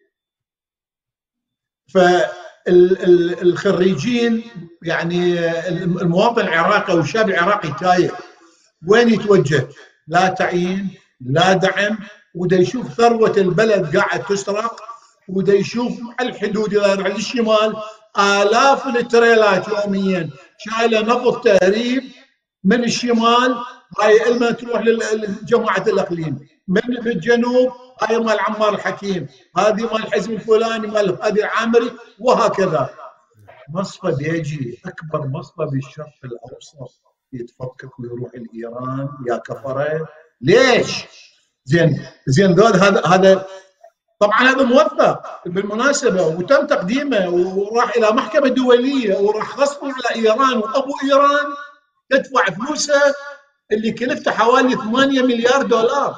فالخريجين يعني المواطن العراقي أو الشاب العراقي تايه، وين يتوجه؟ لا تعيين، لا دعم، ودا يشوف ثروة البلد قاعد تسرق، ودا يشوف على الحدود إلى الشمال آلاف التريلات يوميا شايلة نفط تهريب من الشمال، هاي إلما تروح لجماعة الإقليم، من في الجنوب هاي مال عمار الحكيم، هذه مال الحزب الفلاني، مال هذه العامري، وهكذا. مصفى بيجي أكبر مصفى بالشرق الأوسط يتفكك ويروح لإيران يا كفرة. ليش؟ زين ذول هذا طبعا هذا موثق بالمناسبة وتم تقديمه وراح إلى محكمة دولية وراح غصبا على إيران، وأبو إيران تدفع فلوسه اللي كلفته حوالي 8 مليار دولار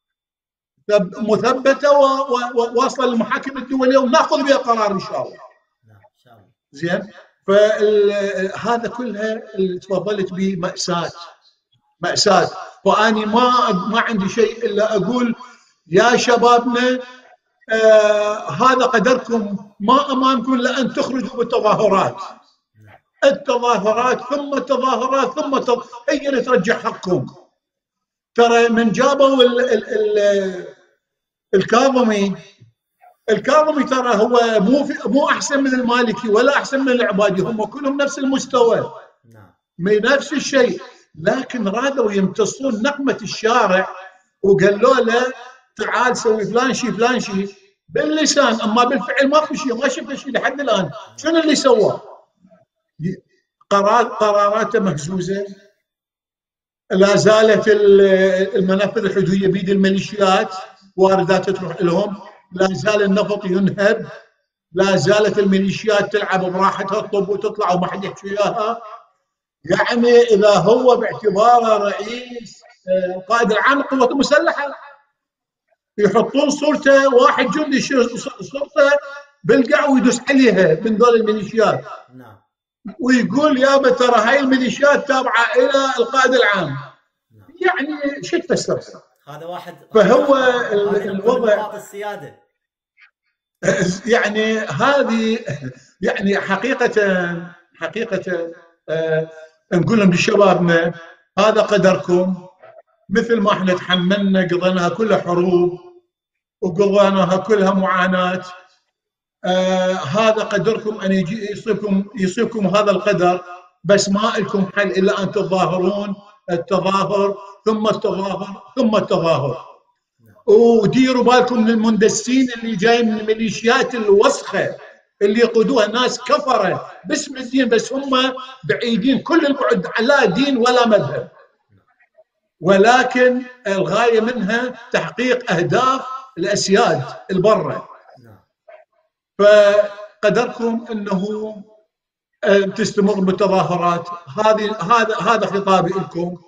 مثبتة وواصلة للمحاكم الدولية وناخذ بها قرار إن شاء الله. زين، فهذا كلها اللي تفضلت به مأساة مأساة. وأني ما عندي شيء إلا أقول يا شبابنا هذا قدركم، ما أمامكم إلا أن تخرجوا بالتظاهرات، التظاهرات ثم التظاهرات ثم هي اللي ترجع حقكم. ترى من جابوا الكاظمي ترى هو مو أحسن من المالكي ولا أحسن من العبادي، هم كلهم نفس المستوى نفس الشيء، لكن رادوا يمتصون نقمة الشارع وقالوا له تعال سوي فلان شيء فلان شيء باللسان، أما بالفعل ما في شيء، ما شفنا شيء لحد الآن. شنو اللي سواه؟ قراراته مهزوزة، لا زالت المنافذ الحدودية بيد الميليشيات، واردات تروح لهم، لا زال النفط ينهب، لا زالت الميليشيات تلعب براحتها تطب وتطلع وما حد يحكي وياها. يعني إذا هو باعتباره رئيس القائد العام للقوات المسلحة يحطون صورته واحد جندي صورته بالقع ويدوس عليها من ذول الميليشيات، ويقول يابا ترى هاي الميليشيات تابعة إلى القائد العام. يعني شو تفسر؟ هذا واحد، فهو الوضع نقاط السيادة. يعني هذه يعني حقيقة نقول لهم لشبابنا هذا قدركم، مثل ما احنا تحملنا قضيناها كلها حروب وقضيناها كلها معاناة، هذا قدركم أن يصيبكم هذا القدر، بس ما لكم حل إلا أن تظاهرون، التظاهر ثم التظاهر ثم التظاهر. وديروا بالكم من المندسين اللي جايين من الميليشيات الوسخة اللي يقودوها ناس كفرة باسم الدين، بس هم بعيدين كل البعد لا دين ولا مذهب، ولكن الغاية منها تحقيق أهداف الأسياد البرة. فقدركم أنه تستمر بالتظاهرات. هذا خطابي لكم،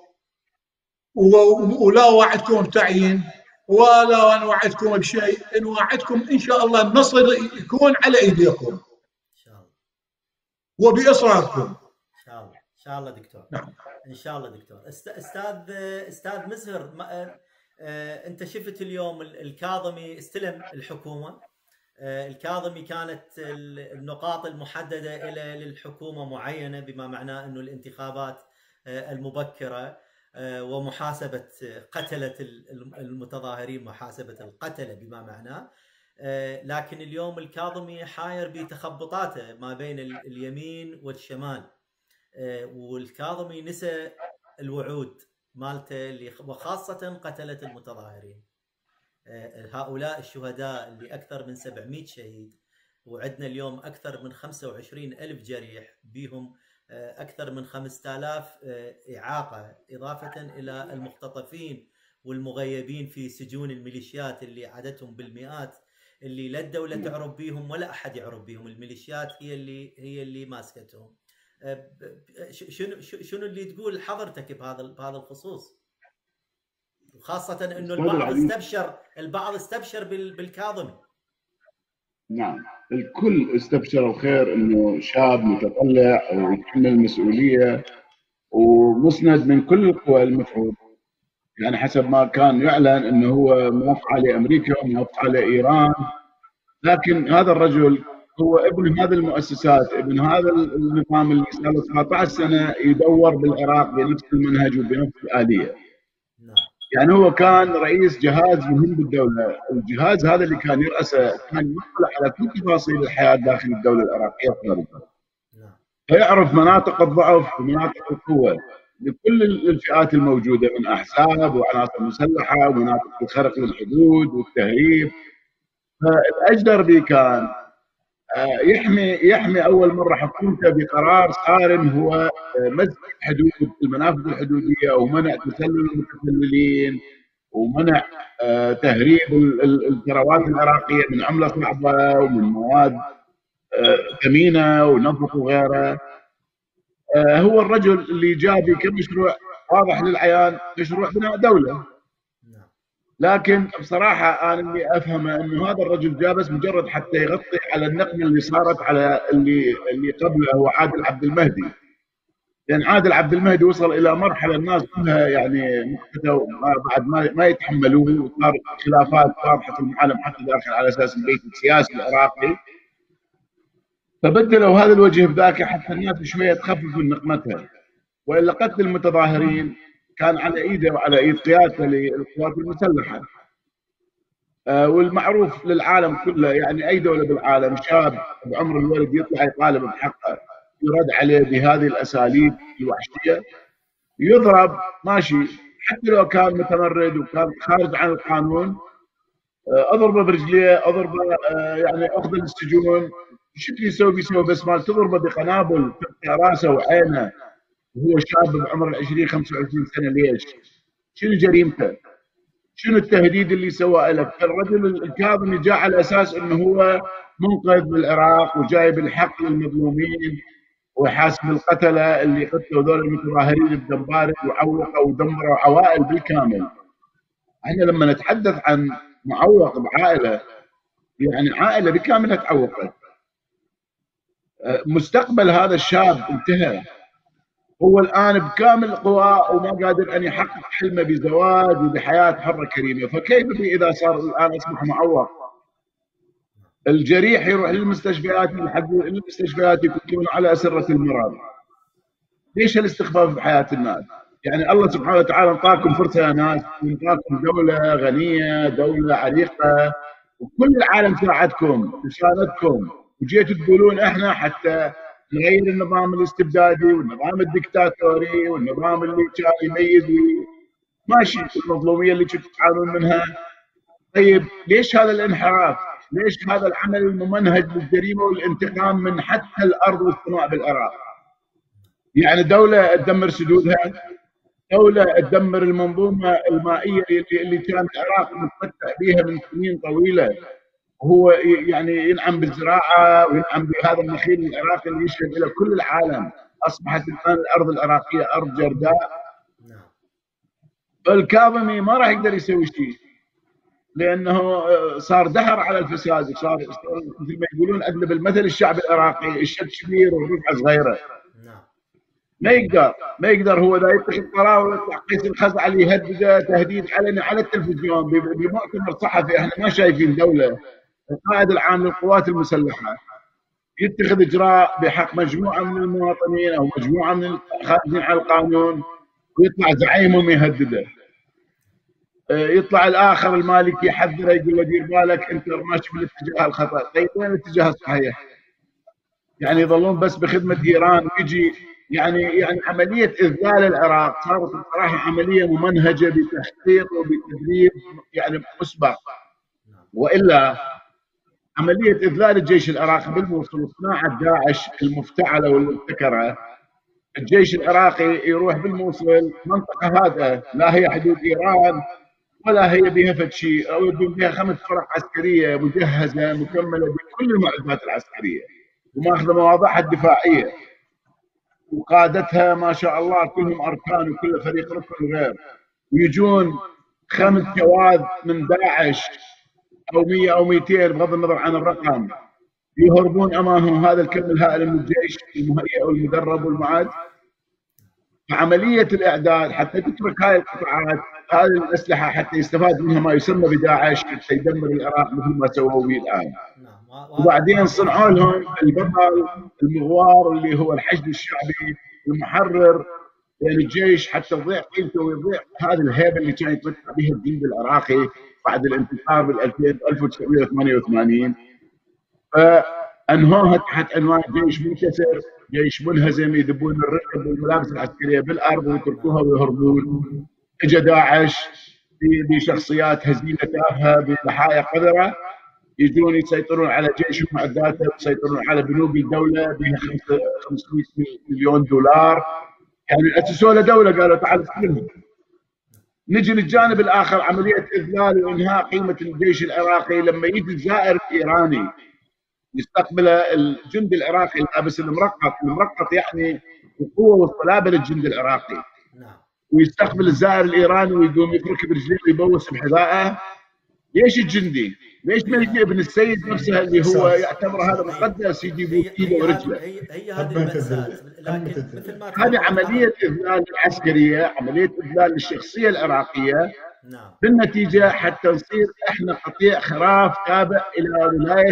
ولا وعدكم بتعيين ولا أن وعدكم بشيء، إن وعدكم إن شاء الله النصر يكون على أيديكم إن شاء الله وبإصراركم إن شاء الله دكتور. نعم إن شاء الله دكتور. أستاذ مزهر، أنت شفت اليوم الكاظمي استلم الحكومة. الكاظمي كانت النقاط المحددة للحكومة معينة، بما معناه أنه الانتخابات المبكرة ومحاسبة قتلة المتظاهرين، محاسبة القتلة بما معناه. لكن اليوم الكاظمي حاير بتخبطاته ما بين اليمين والشمال، والكاظمي نسى الوعود مالته وخاصة قتلة المتظاهرين، هؤلاء الشهداء اللي أكثر من 700 شهيد، وعندنا اليوم أكثر من 25,000 جريح، بهم أكثر من 5,000 إعاقة، إضافة إلى المختطفين والمغيبين في سجون الميليشيات اللي عددهم بالمئات، اللي لا الدولة تعرف بهم ولا أحد يعرف بهم، الميليشيات هي اللي ماسكتهم. شنو اللي تقول حضرتك بهذا الخصوص؟ وخاصة انه البعض استبشر بالكاظمي. نعم، الكل استبشروا خير انه شاب متطلع ويتحمل مسؤولية ومسند من كل القوى المفروض، يعني حسب ما كان يعلن انه هو موافق على امريكا وموافق على ايران، لكن هذا الرجل هو ابن هذه المؤسسات، ابن هذا النظام اللي صار له 17 سنه يدور بالعراق بنفس المنهج وبنفس الاليه. يعني هو كان رئيس جهاز مهم بالدوله، الجهاز هذا اللي كان يرأسه كان يطلع على كل تفاصيل الحياه داخل الدوله العراقيه وخارجها. فيعرف مناطق الضعف ومناطق القوه لكل الفئات الموجوده من احزاب وعناصر مسلحه ومناطق الخرق للحدود والتهريب. فالاجدر به كان يحمي اول مره حكومته بقرار صارم هو مسك حدود المنافذ الحدوديه ومنع تسلل المتسللين ومنع تهريب الثروات العراقيه من عمله صعبه ومن مواد ثمينه ونفط وغيره. هو الرجل اللي جاب كمشروع واضح للعيان مشروع بناء دوله، لكن بصراحه انا اللي افهمه انه هذا الرجل جاء بس مجرد حتى يغطي على النقمه اللي صارت على اللي قبله هو عادل عبد المهدي، لان عادل عبد المهدي وصل الى مرحله الناس كلها يعني مقتدوا بعد ما يتحملوه، وصار خلافات واضحه في المعالم حتى داخل على اساس البيت السياسي العراقي، فبدلوا هذا الوجه بذاك حتى الناس شويه تخفف من نقمتها، والا قتل المتظاهرين كان على ايده وعلى ايد قيادته للقوات المسلحه. والمعروف للعالم كله، يعني اي دوله بالعالم شاب بعمر الولد يطلع يطالب بحقه يرد عليه بهذه الاساليب الوحشيه، يضرب ماشي حتى لو كان متمرد وكان خارج عن القانون، اضربه برجليه، اضربه يعني اخذه للسجون، شو يسوي بيسوي بس ما تضربه بقنابل تقطع راسه وعينه وهو شاب بعمر 20 25 سنه. ليش؟ شنو جريمته؟ شنو التهديد اللي سواه لك؟ الرجل الكاظمي جاء على اساس انه هو منقذ بالعراق وجايب الحق للمظلومين ويحاسب القتله اللي قتلوا ذول المتظاهرين بدمبارك وعوقوا ودمروا عوائل بالكامل. احنا لما نتحدث عن معوق بعائله، يعني عائله بكاملها تعوقت. مستقبل هذا الشاب انتهى، هو الآن بكامل قواه وما قادر أن يحقق حلمه بزواج وبحياة حرة كريمة، فكيف بي إذا صار الآن أصبح معوق؟ الجريح يروح للمستشفيات، المستشفيات يكونون على أسرة المرض. ليش هالاستخفاف بحياة الناس؟ يعني الله سبحانه وتعالى انطاكم فرصة يا ناس، انطاكم دولة غنية، دولة عريقة، وكل العالم ساعدكم وساندكم، وجيتوا تقولون احنا حتى نغير النظام الاستبدادي والنظام الدكتاتوري والنظام اللي كان يميز ماشي المظلوميه اللي كنتوا تعانون منها. طيب ليش هذا الانحراف؟ ليش هذا العمل الممنهج للجريمه والانتقام من حتى الارض والسماء بالعراق؟ يعني دوله تدمر سدودها، دوله تدمر المنظومه المائيه اللي كان العراق متمتع بها من سنين طويله، هو يعني ينعم بالزراعه وينعم بهذا النخيل العراقي اللي يشهد الى كل العالم. اصبحت الان الارض العراقيه ارض جرداء. الكاظمي ما راح يقدر يسوي شيء لانه صار دهر على الفساد، وصار مثل ما يقولون اغلب المثل الشعب العراقي الشد كبير والرفعه صغيره. ما يقدر هو ذا يتخذ قرار ويطلع قيس الخزعلي اللي يهدده تهديد علني على التلفزيون بمؤتمر صحفي. احنا ما شايفين دوله القائد العام للقوات المسلحه يتخذ اجراء بحق مجموعه من المواطنين او مجموعه من الخارجين على القانون ويطلع زعيمهم يهدده. يطلع الاخر المالكي يحذره يقول له دير بالك انت ماشي بالاتجاه الخطا. طيب وين الاتجاه الصحيح؟ يعني يظلون بس بخدمه ايران ويجي يعني عمليه اذلال العراق صارت بصراحه عمليه ممنهجه بتخطيط وبتدريب يعني مسبق. والا عمليه اذلال الجيش العراقي بالموصل وصناعه داعش المفتعله والمبتكره، الجيش العراقي يروح بالموصل منطقه هادئه لا هي حدود ايران ولا هي بها فد شيء، او يكون بها 5 فرق عسكريه مجهزه مكمله بكل المعدات العسكريه وماخذه مواضعها الدفاعيه. وقادتها ما شاء الله كلهم اركان وكل فريق ركن غير، ويجون 5 شواذ من داعش او 100 او 200 بغض النظر عن الرقم، يهربون امامهم هذا الكم الهائل من الجيش المهيئ والمدرب والمعد. فعمليه الاعداد حتى تترك هاي القطاعات هذه الاسلحه حتى يستفاد منها ما يسمى بداعش حتى يدمر العراق مثل ما سووا به الان. وبعدين صنعوا لهم البطل المغوار اللي هو الحشد الشعبي المحرر يعني الجيش حتى تضيع قيمته ويضيع هذه الهيبه اللي كان يتمتع بها الجند العراقي بعد الانتصار بال 1988. فانهوها تحت عنوان جيش منكسر، جيش منهزم، يذبون الركب والملابس العسكريه بالارض ويتركوها ويهربون. اجى داعش بشخصيات هزيله تافهه بضحايا قذره، يجون يسيطرون على جيش ومعداته ويسيطرون على بنوك الدوله بها 500 مليون دولار، يعني اسسوا له دوله قالوا تعال استلمها. نجي للجانب الاخر عمليه اذلال وانهاء قيمه الجيش العراقي لما يجي الزائر الايراني يستقبله الجندي العراقي لابس المرقط يعني القوه والصلابه للجندي العراقي. ويستقبل الزائر الايراني ويقوم يفرك برجليه ويبوس بحذائه. ليش الجندي؟ ليش ما يجي ابن السيد نفسه اللي هو يعتبر هذا مقدس يجي يبوس ايده ورجله؟ هي هذه المأساة، لكن مثل ما هذه عمليه اذلال عسكريه، عمليه اذلال للشخصيه العراقيه. بالنتيجه حتى نصير احنا قطيع خراف تابع الى ولايه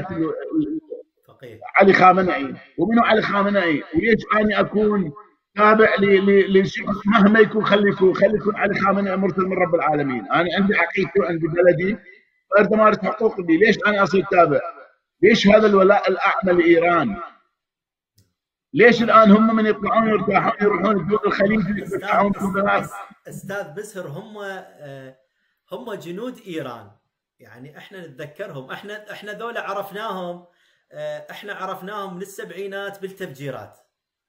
علي خامنئي. ومنو علي خامنئي؟ وليش اني اكون تابع لشخص مهما يكون؟ خلي يكون علي خامنئي مرسل من رب العالمين. انا عندي عقيدتي وعندي بلدي واريد امارس حقوقي، ليش انا اصير تابع؟ ليش هذا الولاء الاعمى لايران؟ ليش الان هم من يطلعون يرتاحون يروحون الدول الخليج يفتحون بلاد؟ استاذ بسر هم جنود ايران، يعني احنا نتذكرهم، احنا ذولا عرفناهم، احنا عرفناهم من السبعينات بالتفجيرات،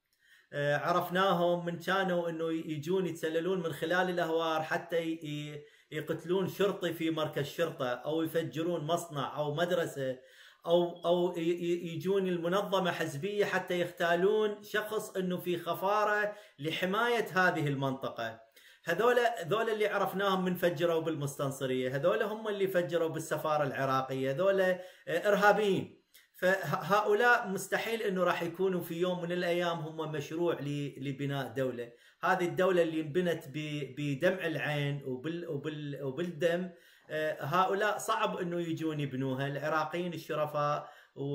عرفناهم من كانوا انه يجون يتسللون من خلال الاهوار حتى يقتلون شرطي في مركز شرطه، او يفجرون مصنع او مدرسه، او يجون المنظمه حزبيه حتى يختالون شخص انه في خفاره لحمايه هذه المنطقه. هذول اللي عرفناهم من فجروا بالمستنصريه، هذول هم اللي فجروا بالسفاره العراقيه، هذول ارهابيين. فهؤلاء مستحيل انه راح يكونوا في يوم من الايام هم مشروع لبناء دوله. هذه الدوله اللي انبنت بدمع العين وبالدم، هؤلاء صعب انه يجون يبنوها. العراقيين الشرفاء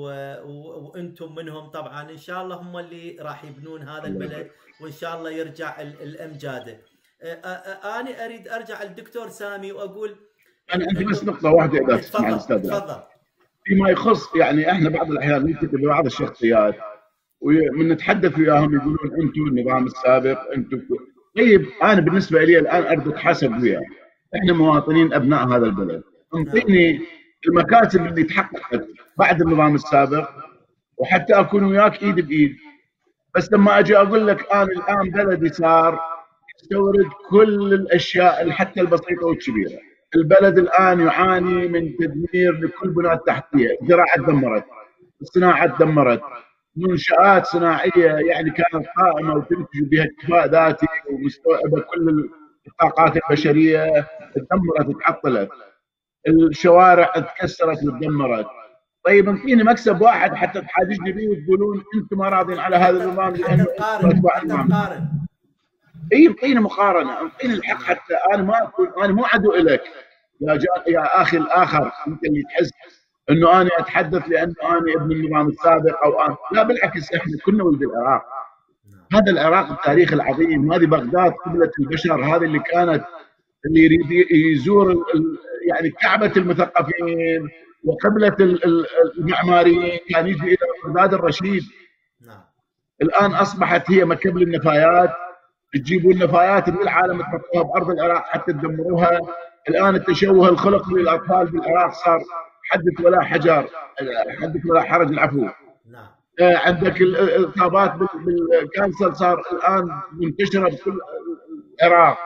وانتم منهم طبعا، ان شاء الله هم اللي راح يبنون هذا البلد، وان شاء الله يرجع الامجاد. انا اريد ارجع للدكتور سامي واقول انا عندي بس نقطه واحده اذا تسمح لي استاذ. تفضل. فيما يخص يعني احنا بعض الاحيان نلتقي ببعض الشخصيات ومن نتحدث وياهم يقولون انتم النظام السابق انتم. طيب انا بالنسبه لي الان اريد اتحاسب وياه. احنا مواطنين ابناء هذا البلد، انطيني المكاسب اللي تحققت بعد النظام السابق وحتى اكون وياك ايد بايد. بس لما اجي اقول لك انا الان بلدي صار يستورد كل الاشياء حتى البسيطه والكبيره، البلد الان يعاني من تدمير لكل بنى التحتيه، الزراعه تدمرت، الصناعه تدمرت، منشآت صناعيه يعني كانت قائمه وتنتج بها اكتفاء ذاتي ومستوعبه كل الطاقات البشريه تدمرت وتعطلت، الشوارع تكسرت وتدمرت. طيب انطيني مكسب واحد حتى تحاججني به وتقولون انتم ما راضين على هذا النظام لانه تقارن. اي انطيني مقارنه، انطيني الحق حتى انا مو عدو لك يا اخي الاخر، انت اللي تحس انه انا اتحدث لانه انا ابن النظام السابق او أنا. لا بالعكس، احنا كنا ولد العراق. هذا العراق التاريخ العظيم، هذه بغداد قبلة البشر، هذه اللي كانت اللي يريد يزور يعني كعبة المثقفين وقبلة المعماريين كان يجي الى بغداد الرشيد. الان اصبحت هي مكب للنفايات، تجيبوا النفايات من العالم تحطوها بارض العراق حتى تدمروها. الان التشوه الخلقي للاطفال بالعراق صار حدث ولا حجر، حدث ولا حرج، العفو. عندك الاصابات بالكانسر صار الان منتشره بكل العراق.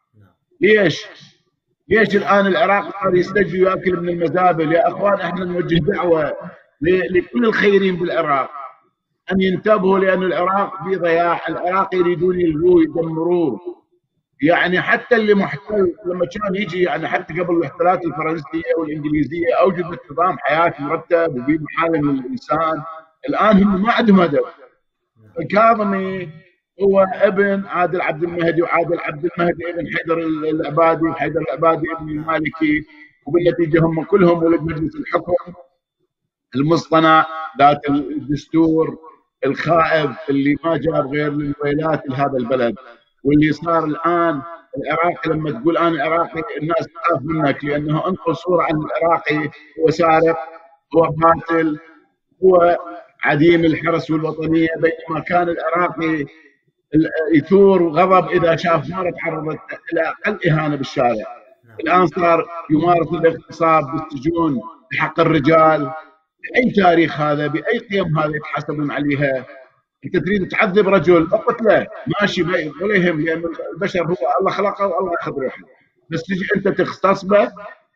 ليش الان العراق صار يستجي وياكل من المزابل؟ يا اخوان احنا نوجه دعوه لكل الخيرين بالعراق، ان ينتبهوا، لان العراق في ضياع، العراق يريدون يلغوه يدمروه. يعني حتى اللي محتل لما كان يجي، يعني حتى قبل الاحتلالات الفرنسيه والانجليزيه اوجدت نظام حياه مرتب وفي محارم للانسان. الان هم ما عندهم هدف. الكاظمي هو ابن عادل عبد المهدي، وعادل عبد المهدي ابن حيدر العبادي، وحيدر العبادي ابن المالكي، وبالنتيجه هم كلهم ولد مجلس الحكم المصطنع ذات الدستور الخائب اللي ما جاب غير للويلات لهذا البلد. واللي صار الان العراقي لما تقول انا عراقي الناس تخاف منك، لانه انقل صوره عن العراقي هو سارق، هو قاتل، هو عديم الحرص والوطنيه، بينما كان العراقي يثور وغضب اذا شاف مره تعرضت الى اقل اهانه بالشارع. الان صار يمارس الاغتصاب بالسجون بحق الرجال. باي تاريخ هذا؟ باي قيم هذا يتحاسبون عليها؟ انت تريد تعذب رجل اقتله ماشي ولا يهم، لان البشر هو الله خلقه والله ياخذ روحه، بس تجي انت تغتصبه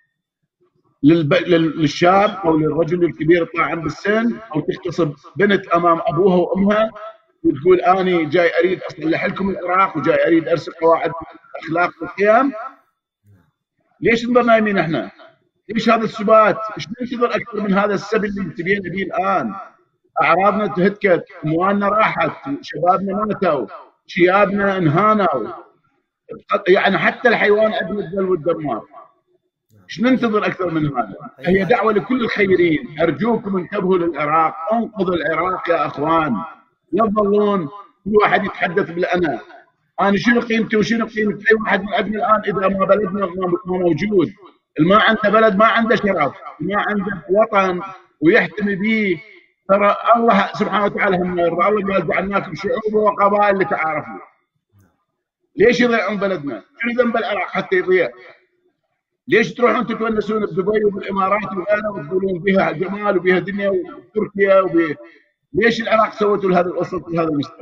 للشاب او للرجل الكبير الطاعن بالسن، او تغتصب بنت امام ابوها وامها وتقول اني جاي اريد اصلح لكم العراق وجاي اريد ارسل قواعد الاخلاق والقيم. ليش نضل نايمين احنا؟ ليش هذا السبات؟ ايش ننتظر اكثر من هذا السبي اللي تبين به الان؟ اعراضنا تهتكت، اموالنا راحت، شبابنا ماتوا، شيابنا انهانوا، يعني حتى الحيوان ادنى الذل والدمار. ايش ننتظر اكثر من هذا؟ هي دعوه لكل الخيرين، ارجوكم انتبهوا للعراق، انقذوا العراق يا اخوان، لا تظلون كل واحد يتحدث بالانا. انا شنو قيمتي وشنو قيمه اي واحد من عندنا الان اذا ما بلدنا ما موجود؟ ما عنده بلد ما عنده شرف، ما عنده وطن ويحتمي به. ترى الله سبحانه وتعالى هم يرضى، الله قال جعلناكم شعوب وقبائل لتعارفوا. ليش يضيعون بلدنا؟ شنو ذنب العراق حتى يضيع؟ ليش تروحون تتونسون بدبي وبالامارات وغيرها وتقولون بها جمال وبها دنيا وتركيا ليش العراق سوتوا لهذا الوسط لهذا المستوى؟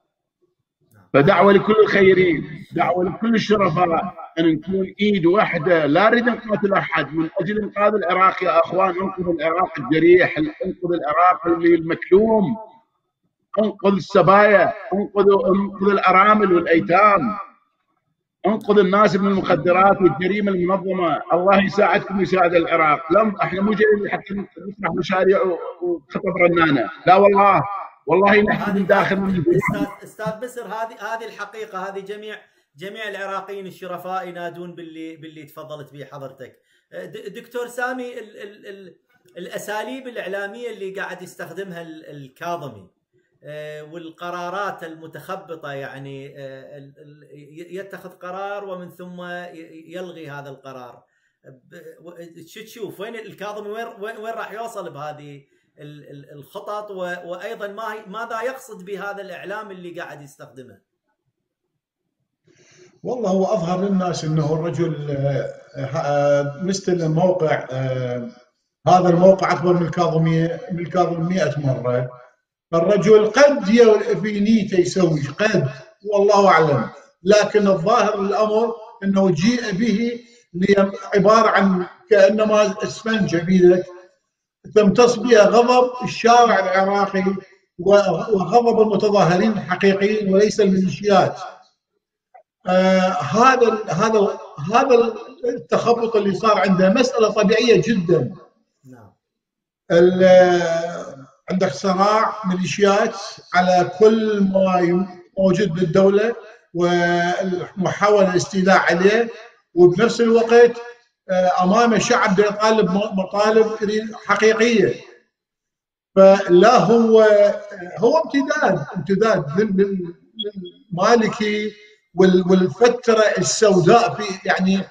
فدعوه لكل الخيرين، دعوه لكل الشرفاء ان نكون ايد واحده، لا نريد نقاتل احد من اجل انقاذ العراق يا اخوان. انقذوا العراق الجريح، انقذوا العراق اللي المكلوم، انقذ السبايا، انقذ الارامل والايتام، انقذ الناس من المخدرات والجريمه المنظمه. الله يساعدكم ويساعد العراق. لا احنا مو جايين حتى نطرح مشاريع وخطب رنانه، لا والله، والله نحن من داخل من استاذ بسر، هذه الحقيقه، هذه جميع العراقيين الشرفاء ينادون باللي تفضلت به حضرتك. دكتور سامي، الاساليب الاعلاميه اللي قاعد يستخدمها الكاظمي والقرارات المتخبطه، يعني يتخذ قرار ومن ثم يلغي هذا القرار، شو تشوف وين الكاظمي وين راح يوصل بهذه الخطط، وايضا ماذا يقصد بهذا الاعلام اللي قاعد يستخدمه؟ والله هو اظهر للناس انه الرجل مثل الموقع، هذا الموقع اكبر من الكاظمي 100 مره. الرجل قد في نيته يسوي، قد والله اعلم، لكن الظاهر الامر انه جيء به عباره عن كانما اسفنجه بيدك تمتص بها غضب الشارع العراقي وغضب المتظاهرين الحقيقيين وليس الميليشيات. هذا التخبط اللي صار عنده مساله طبيعيه جدا. عندك صراع ميليشيات على كل ما موجود بالدوله ومحاوله الاستيلاء عليه، وبنفس الوقت امامه شعب يطالب مطالب حقيقيه. فلا هو امتداد للمالكي والفتره السوداء في يعني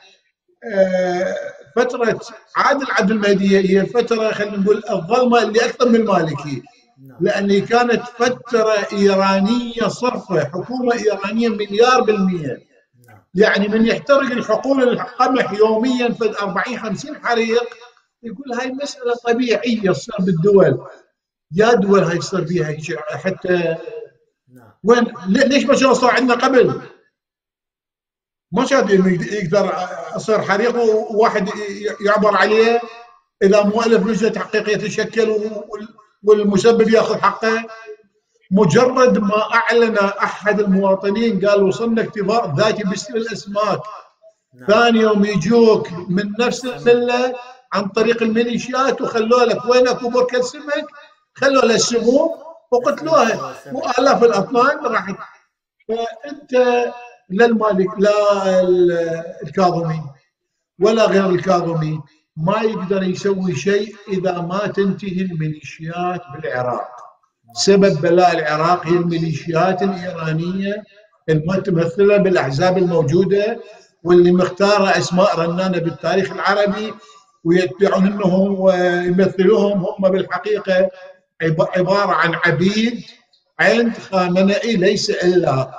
فتره عادل عبد المهدي هي فتره خلينا نقول الظلمه اللي اكثر من المالكي، لان كانت فتره ايرانيه صرفه، حكومه ايرانيه مليار بالمية. يعني من يحترق الحقول القمح يوميا في 40-50 حريق، يقول هاي مساله طبيعيه تصير بالدول. يا دول هاي يصير فيها حتى وين؟ ليش ما صار عندنا قبل؟ ما شاهد يقدر يصير حريق وواحد يعبر عليه اذا مو 1000 لجنه تحقيق يتشكل والمسبب ياخذ حقه. مجرد ما أعلن أحد المواطنين قال وصلنا اكتظاظ ذاتي باسم الأسماك، ثاني يوم يجوك من نفس الملة عن طريق الميليشيات وخلوا لك وين اكو بركة سمك، خلوا له السموم وقتلوها، وآلاف الأطنان راحت. فأنت لا المالك لا الكاظمي ولا غير الكاظمي ما يقدر يسوي شيء إذا ما تنتهي الميليشيات بالعراق. سبب بلاء العراق هي الميليشيات الإيرانية المتمثلة بالأحزاب الموجودة واللي مختارة أسماء رنانة بالتاريخ العربي ويتبعون أنهم ويمثلوهم، هم بالحقيقة عبارة عن عبيد عند خامنئي ليس إلا.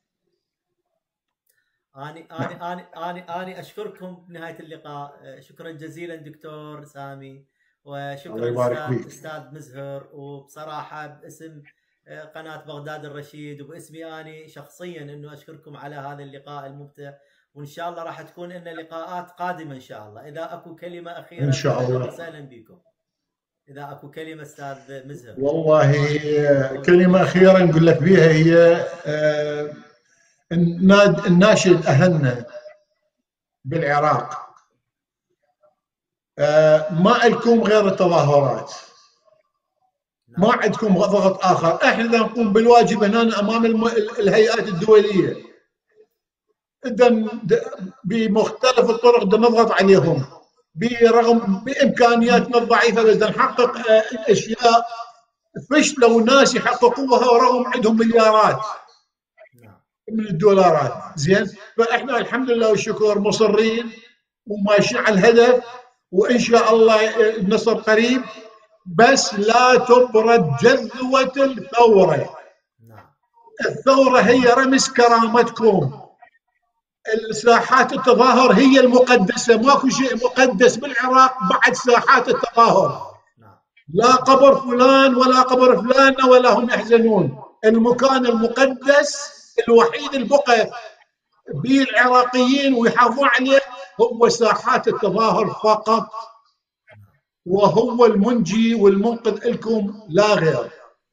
أنا أشكركم بنهاية اللقاء. شكرا جزيلا دكتور سامي، وشكرا أستاذ مزهر، وبصراحة باسم قناة بغداد الرشيد وباسمي أنا شخصيا أنه أشكركم على هذا اللقاء الممتع، وإن شاء الله راح تكون لنا لقاءات قادمة إن شاء الله. إذا أكو كلمة أخيرة إن شاء الله وسهلا بكم. إذا أكو كلمة أستاذ مزهر. والله كلمة أخيرة نقول لك بها هي الناشد أهلنا بالعراق ما لكم غير التظاهرات، ما عندكم ضغط آخر. احنا نقوم بالواجب هنا أمام الهيئات الدولية، بمختلف الطرق نضغط عليهم برغم بإمكانياتنا الضعيفة، بس نحقق أشياء فشلوا ناس يحققوها ورغم عندهم مليارات من الدولارات. زين، فاحنا الحمد لله والشكر مصرين وماشيين على الهدف، وان شاء الله النصر قريب، بس لا تبرد جذوة الثورة. الثورة هي رمز كرامتكم. الساحات التظاهر هي المقدسة، ماكو شيء مقدس بالعراق بعد ساحات التظاهر. لا قبر فلان ولا قبر فلانة ولا هم يحزنون. المكان المقدس الوحيد اللي بقى به العراقيين ويحافظون عليه هو ساحات التظاهر فقط، وهو المنجي والمنقذ لكم لا غير.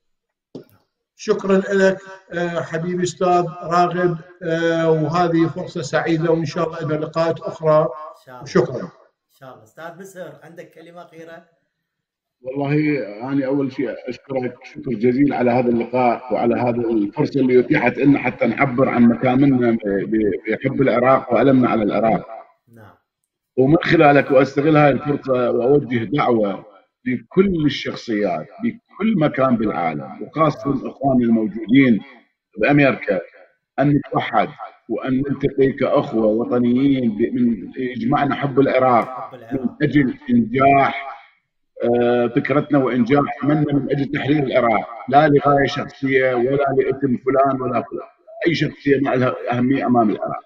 شكرا لك حبيبي أستاذ راغب، وهذه فرصة سعيدة، وإن شاء الله إلى لقاءات أخرى. شكرا. إن شاء الله. أستاذ مسهر عندك كلمة أخيرة؟ والله أنا أول شيء أشكرك شكر جزيل على هذا اللقاء وعلى هذه الفرصة اللي أتيحت لنا حتى نعبر عن مكامننا بحب العراق وألمنا على العراق. نعم. ومن خلالك وأستغل هذه الفرصة وأوجه دعوة لكل الشخصيات بكل مكان بالعالم، وخاصة إخواني الموجودين بأمريكا، أن نتوحد وأن نلتقي كأخوة وطنيين من يجمعنا حب العراق من أجل إنجاح فكرتنا وإنجاح عملنا من أجل تحرير العراق، لا لغاية شخصية ولا لإثم فلان ولا فلان. أي شخصية ما لها أهمية أمام العراق.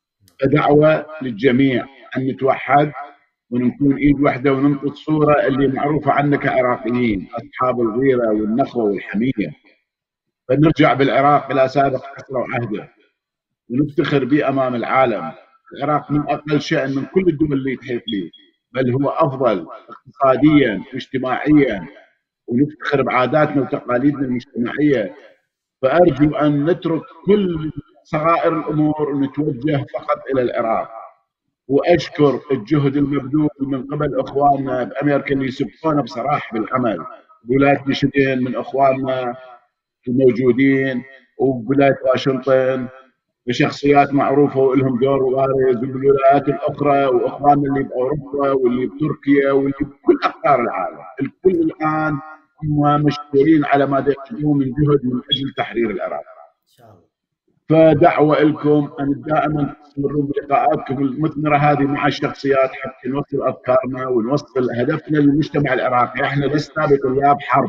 فدعوة للجميع أن نتوحد ونكون إيد واحدة وننطق صورة اللي معروفة عنا كعراقيين، أصحاب الغيرة والنخوة والحمية. فنرجع بالعراق إلى سابق عصره وعهده ونفتخر به أمام العالم. العراق من أقل شأن من كل الدول اللي تحيط به، بل هو أفضل اقتصاديا واجتماعيا، ونفتخر بعاداتنا وتقاليدنا المجتمعية. فأرجو أن نترك كل صغائر الأمور ونتوجه فقط إلى العراق. وأشكر الجهد المبذول من قبل إخواننا بأمريكا اللي يسبقونا بصراحة بالعمل، ولاية ميشيغان من إخواننا الموجودين، وبولاية واشنطن بشخصيات معروفة ولهم دور بارز، وبالولايات الأخرى، وإخواننا اللي بأوروبا واللي بتركيا واللي بكل أقطار العالم. الكل الآن هم مشكورين على ما يقدمون من جهد من أجل تحرير العراق. إن شاء الله. فدعوة لكم أن دائما تستمرون بلقاءاتكم المثمرة هذه مع الشخصيات حتى نوصل أفكارنا ونوصل هدفنا للمجتمع العراقي. احنا لسنا بطلاب حرب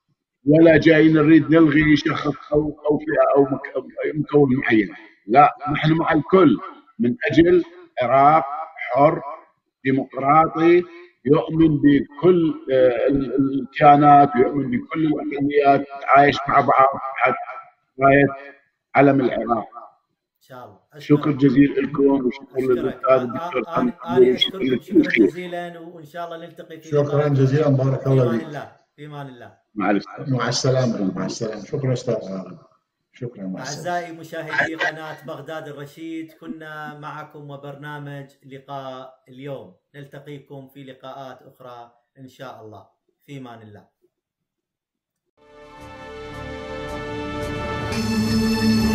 ولا جايين نريد نلغي شخص أو فئة أو مكون معين، لا، نحن مع الكل من أجل عراق حر ديمقراطي يؤمن بكل الكيانات ويؤمن بكل الأقليات تعايش مع بعض تحت راية علم العراق. إن شاء الله. شكر جزيل لكم وشكر للأستاذ الدكتور أنا أشكركم شكرا جزيلا، وإن شاء الله نلتقي في شكرا جزيلا. بارك الله فيك. في امان الله. مع السلامه. مع السلامه. مع السلامه. شكرا استاذ غالب. شكرا. مع السلامه. اعزائي مشاهدي قناه بغداد الرشيد، كنا معكم وبرنامج لقاء اليوم، نلتقيكم في لقاءات اخرى ان شاء الله. في امان الله.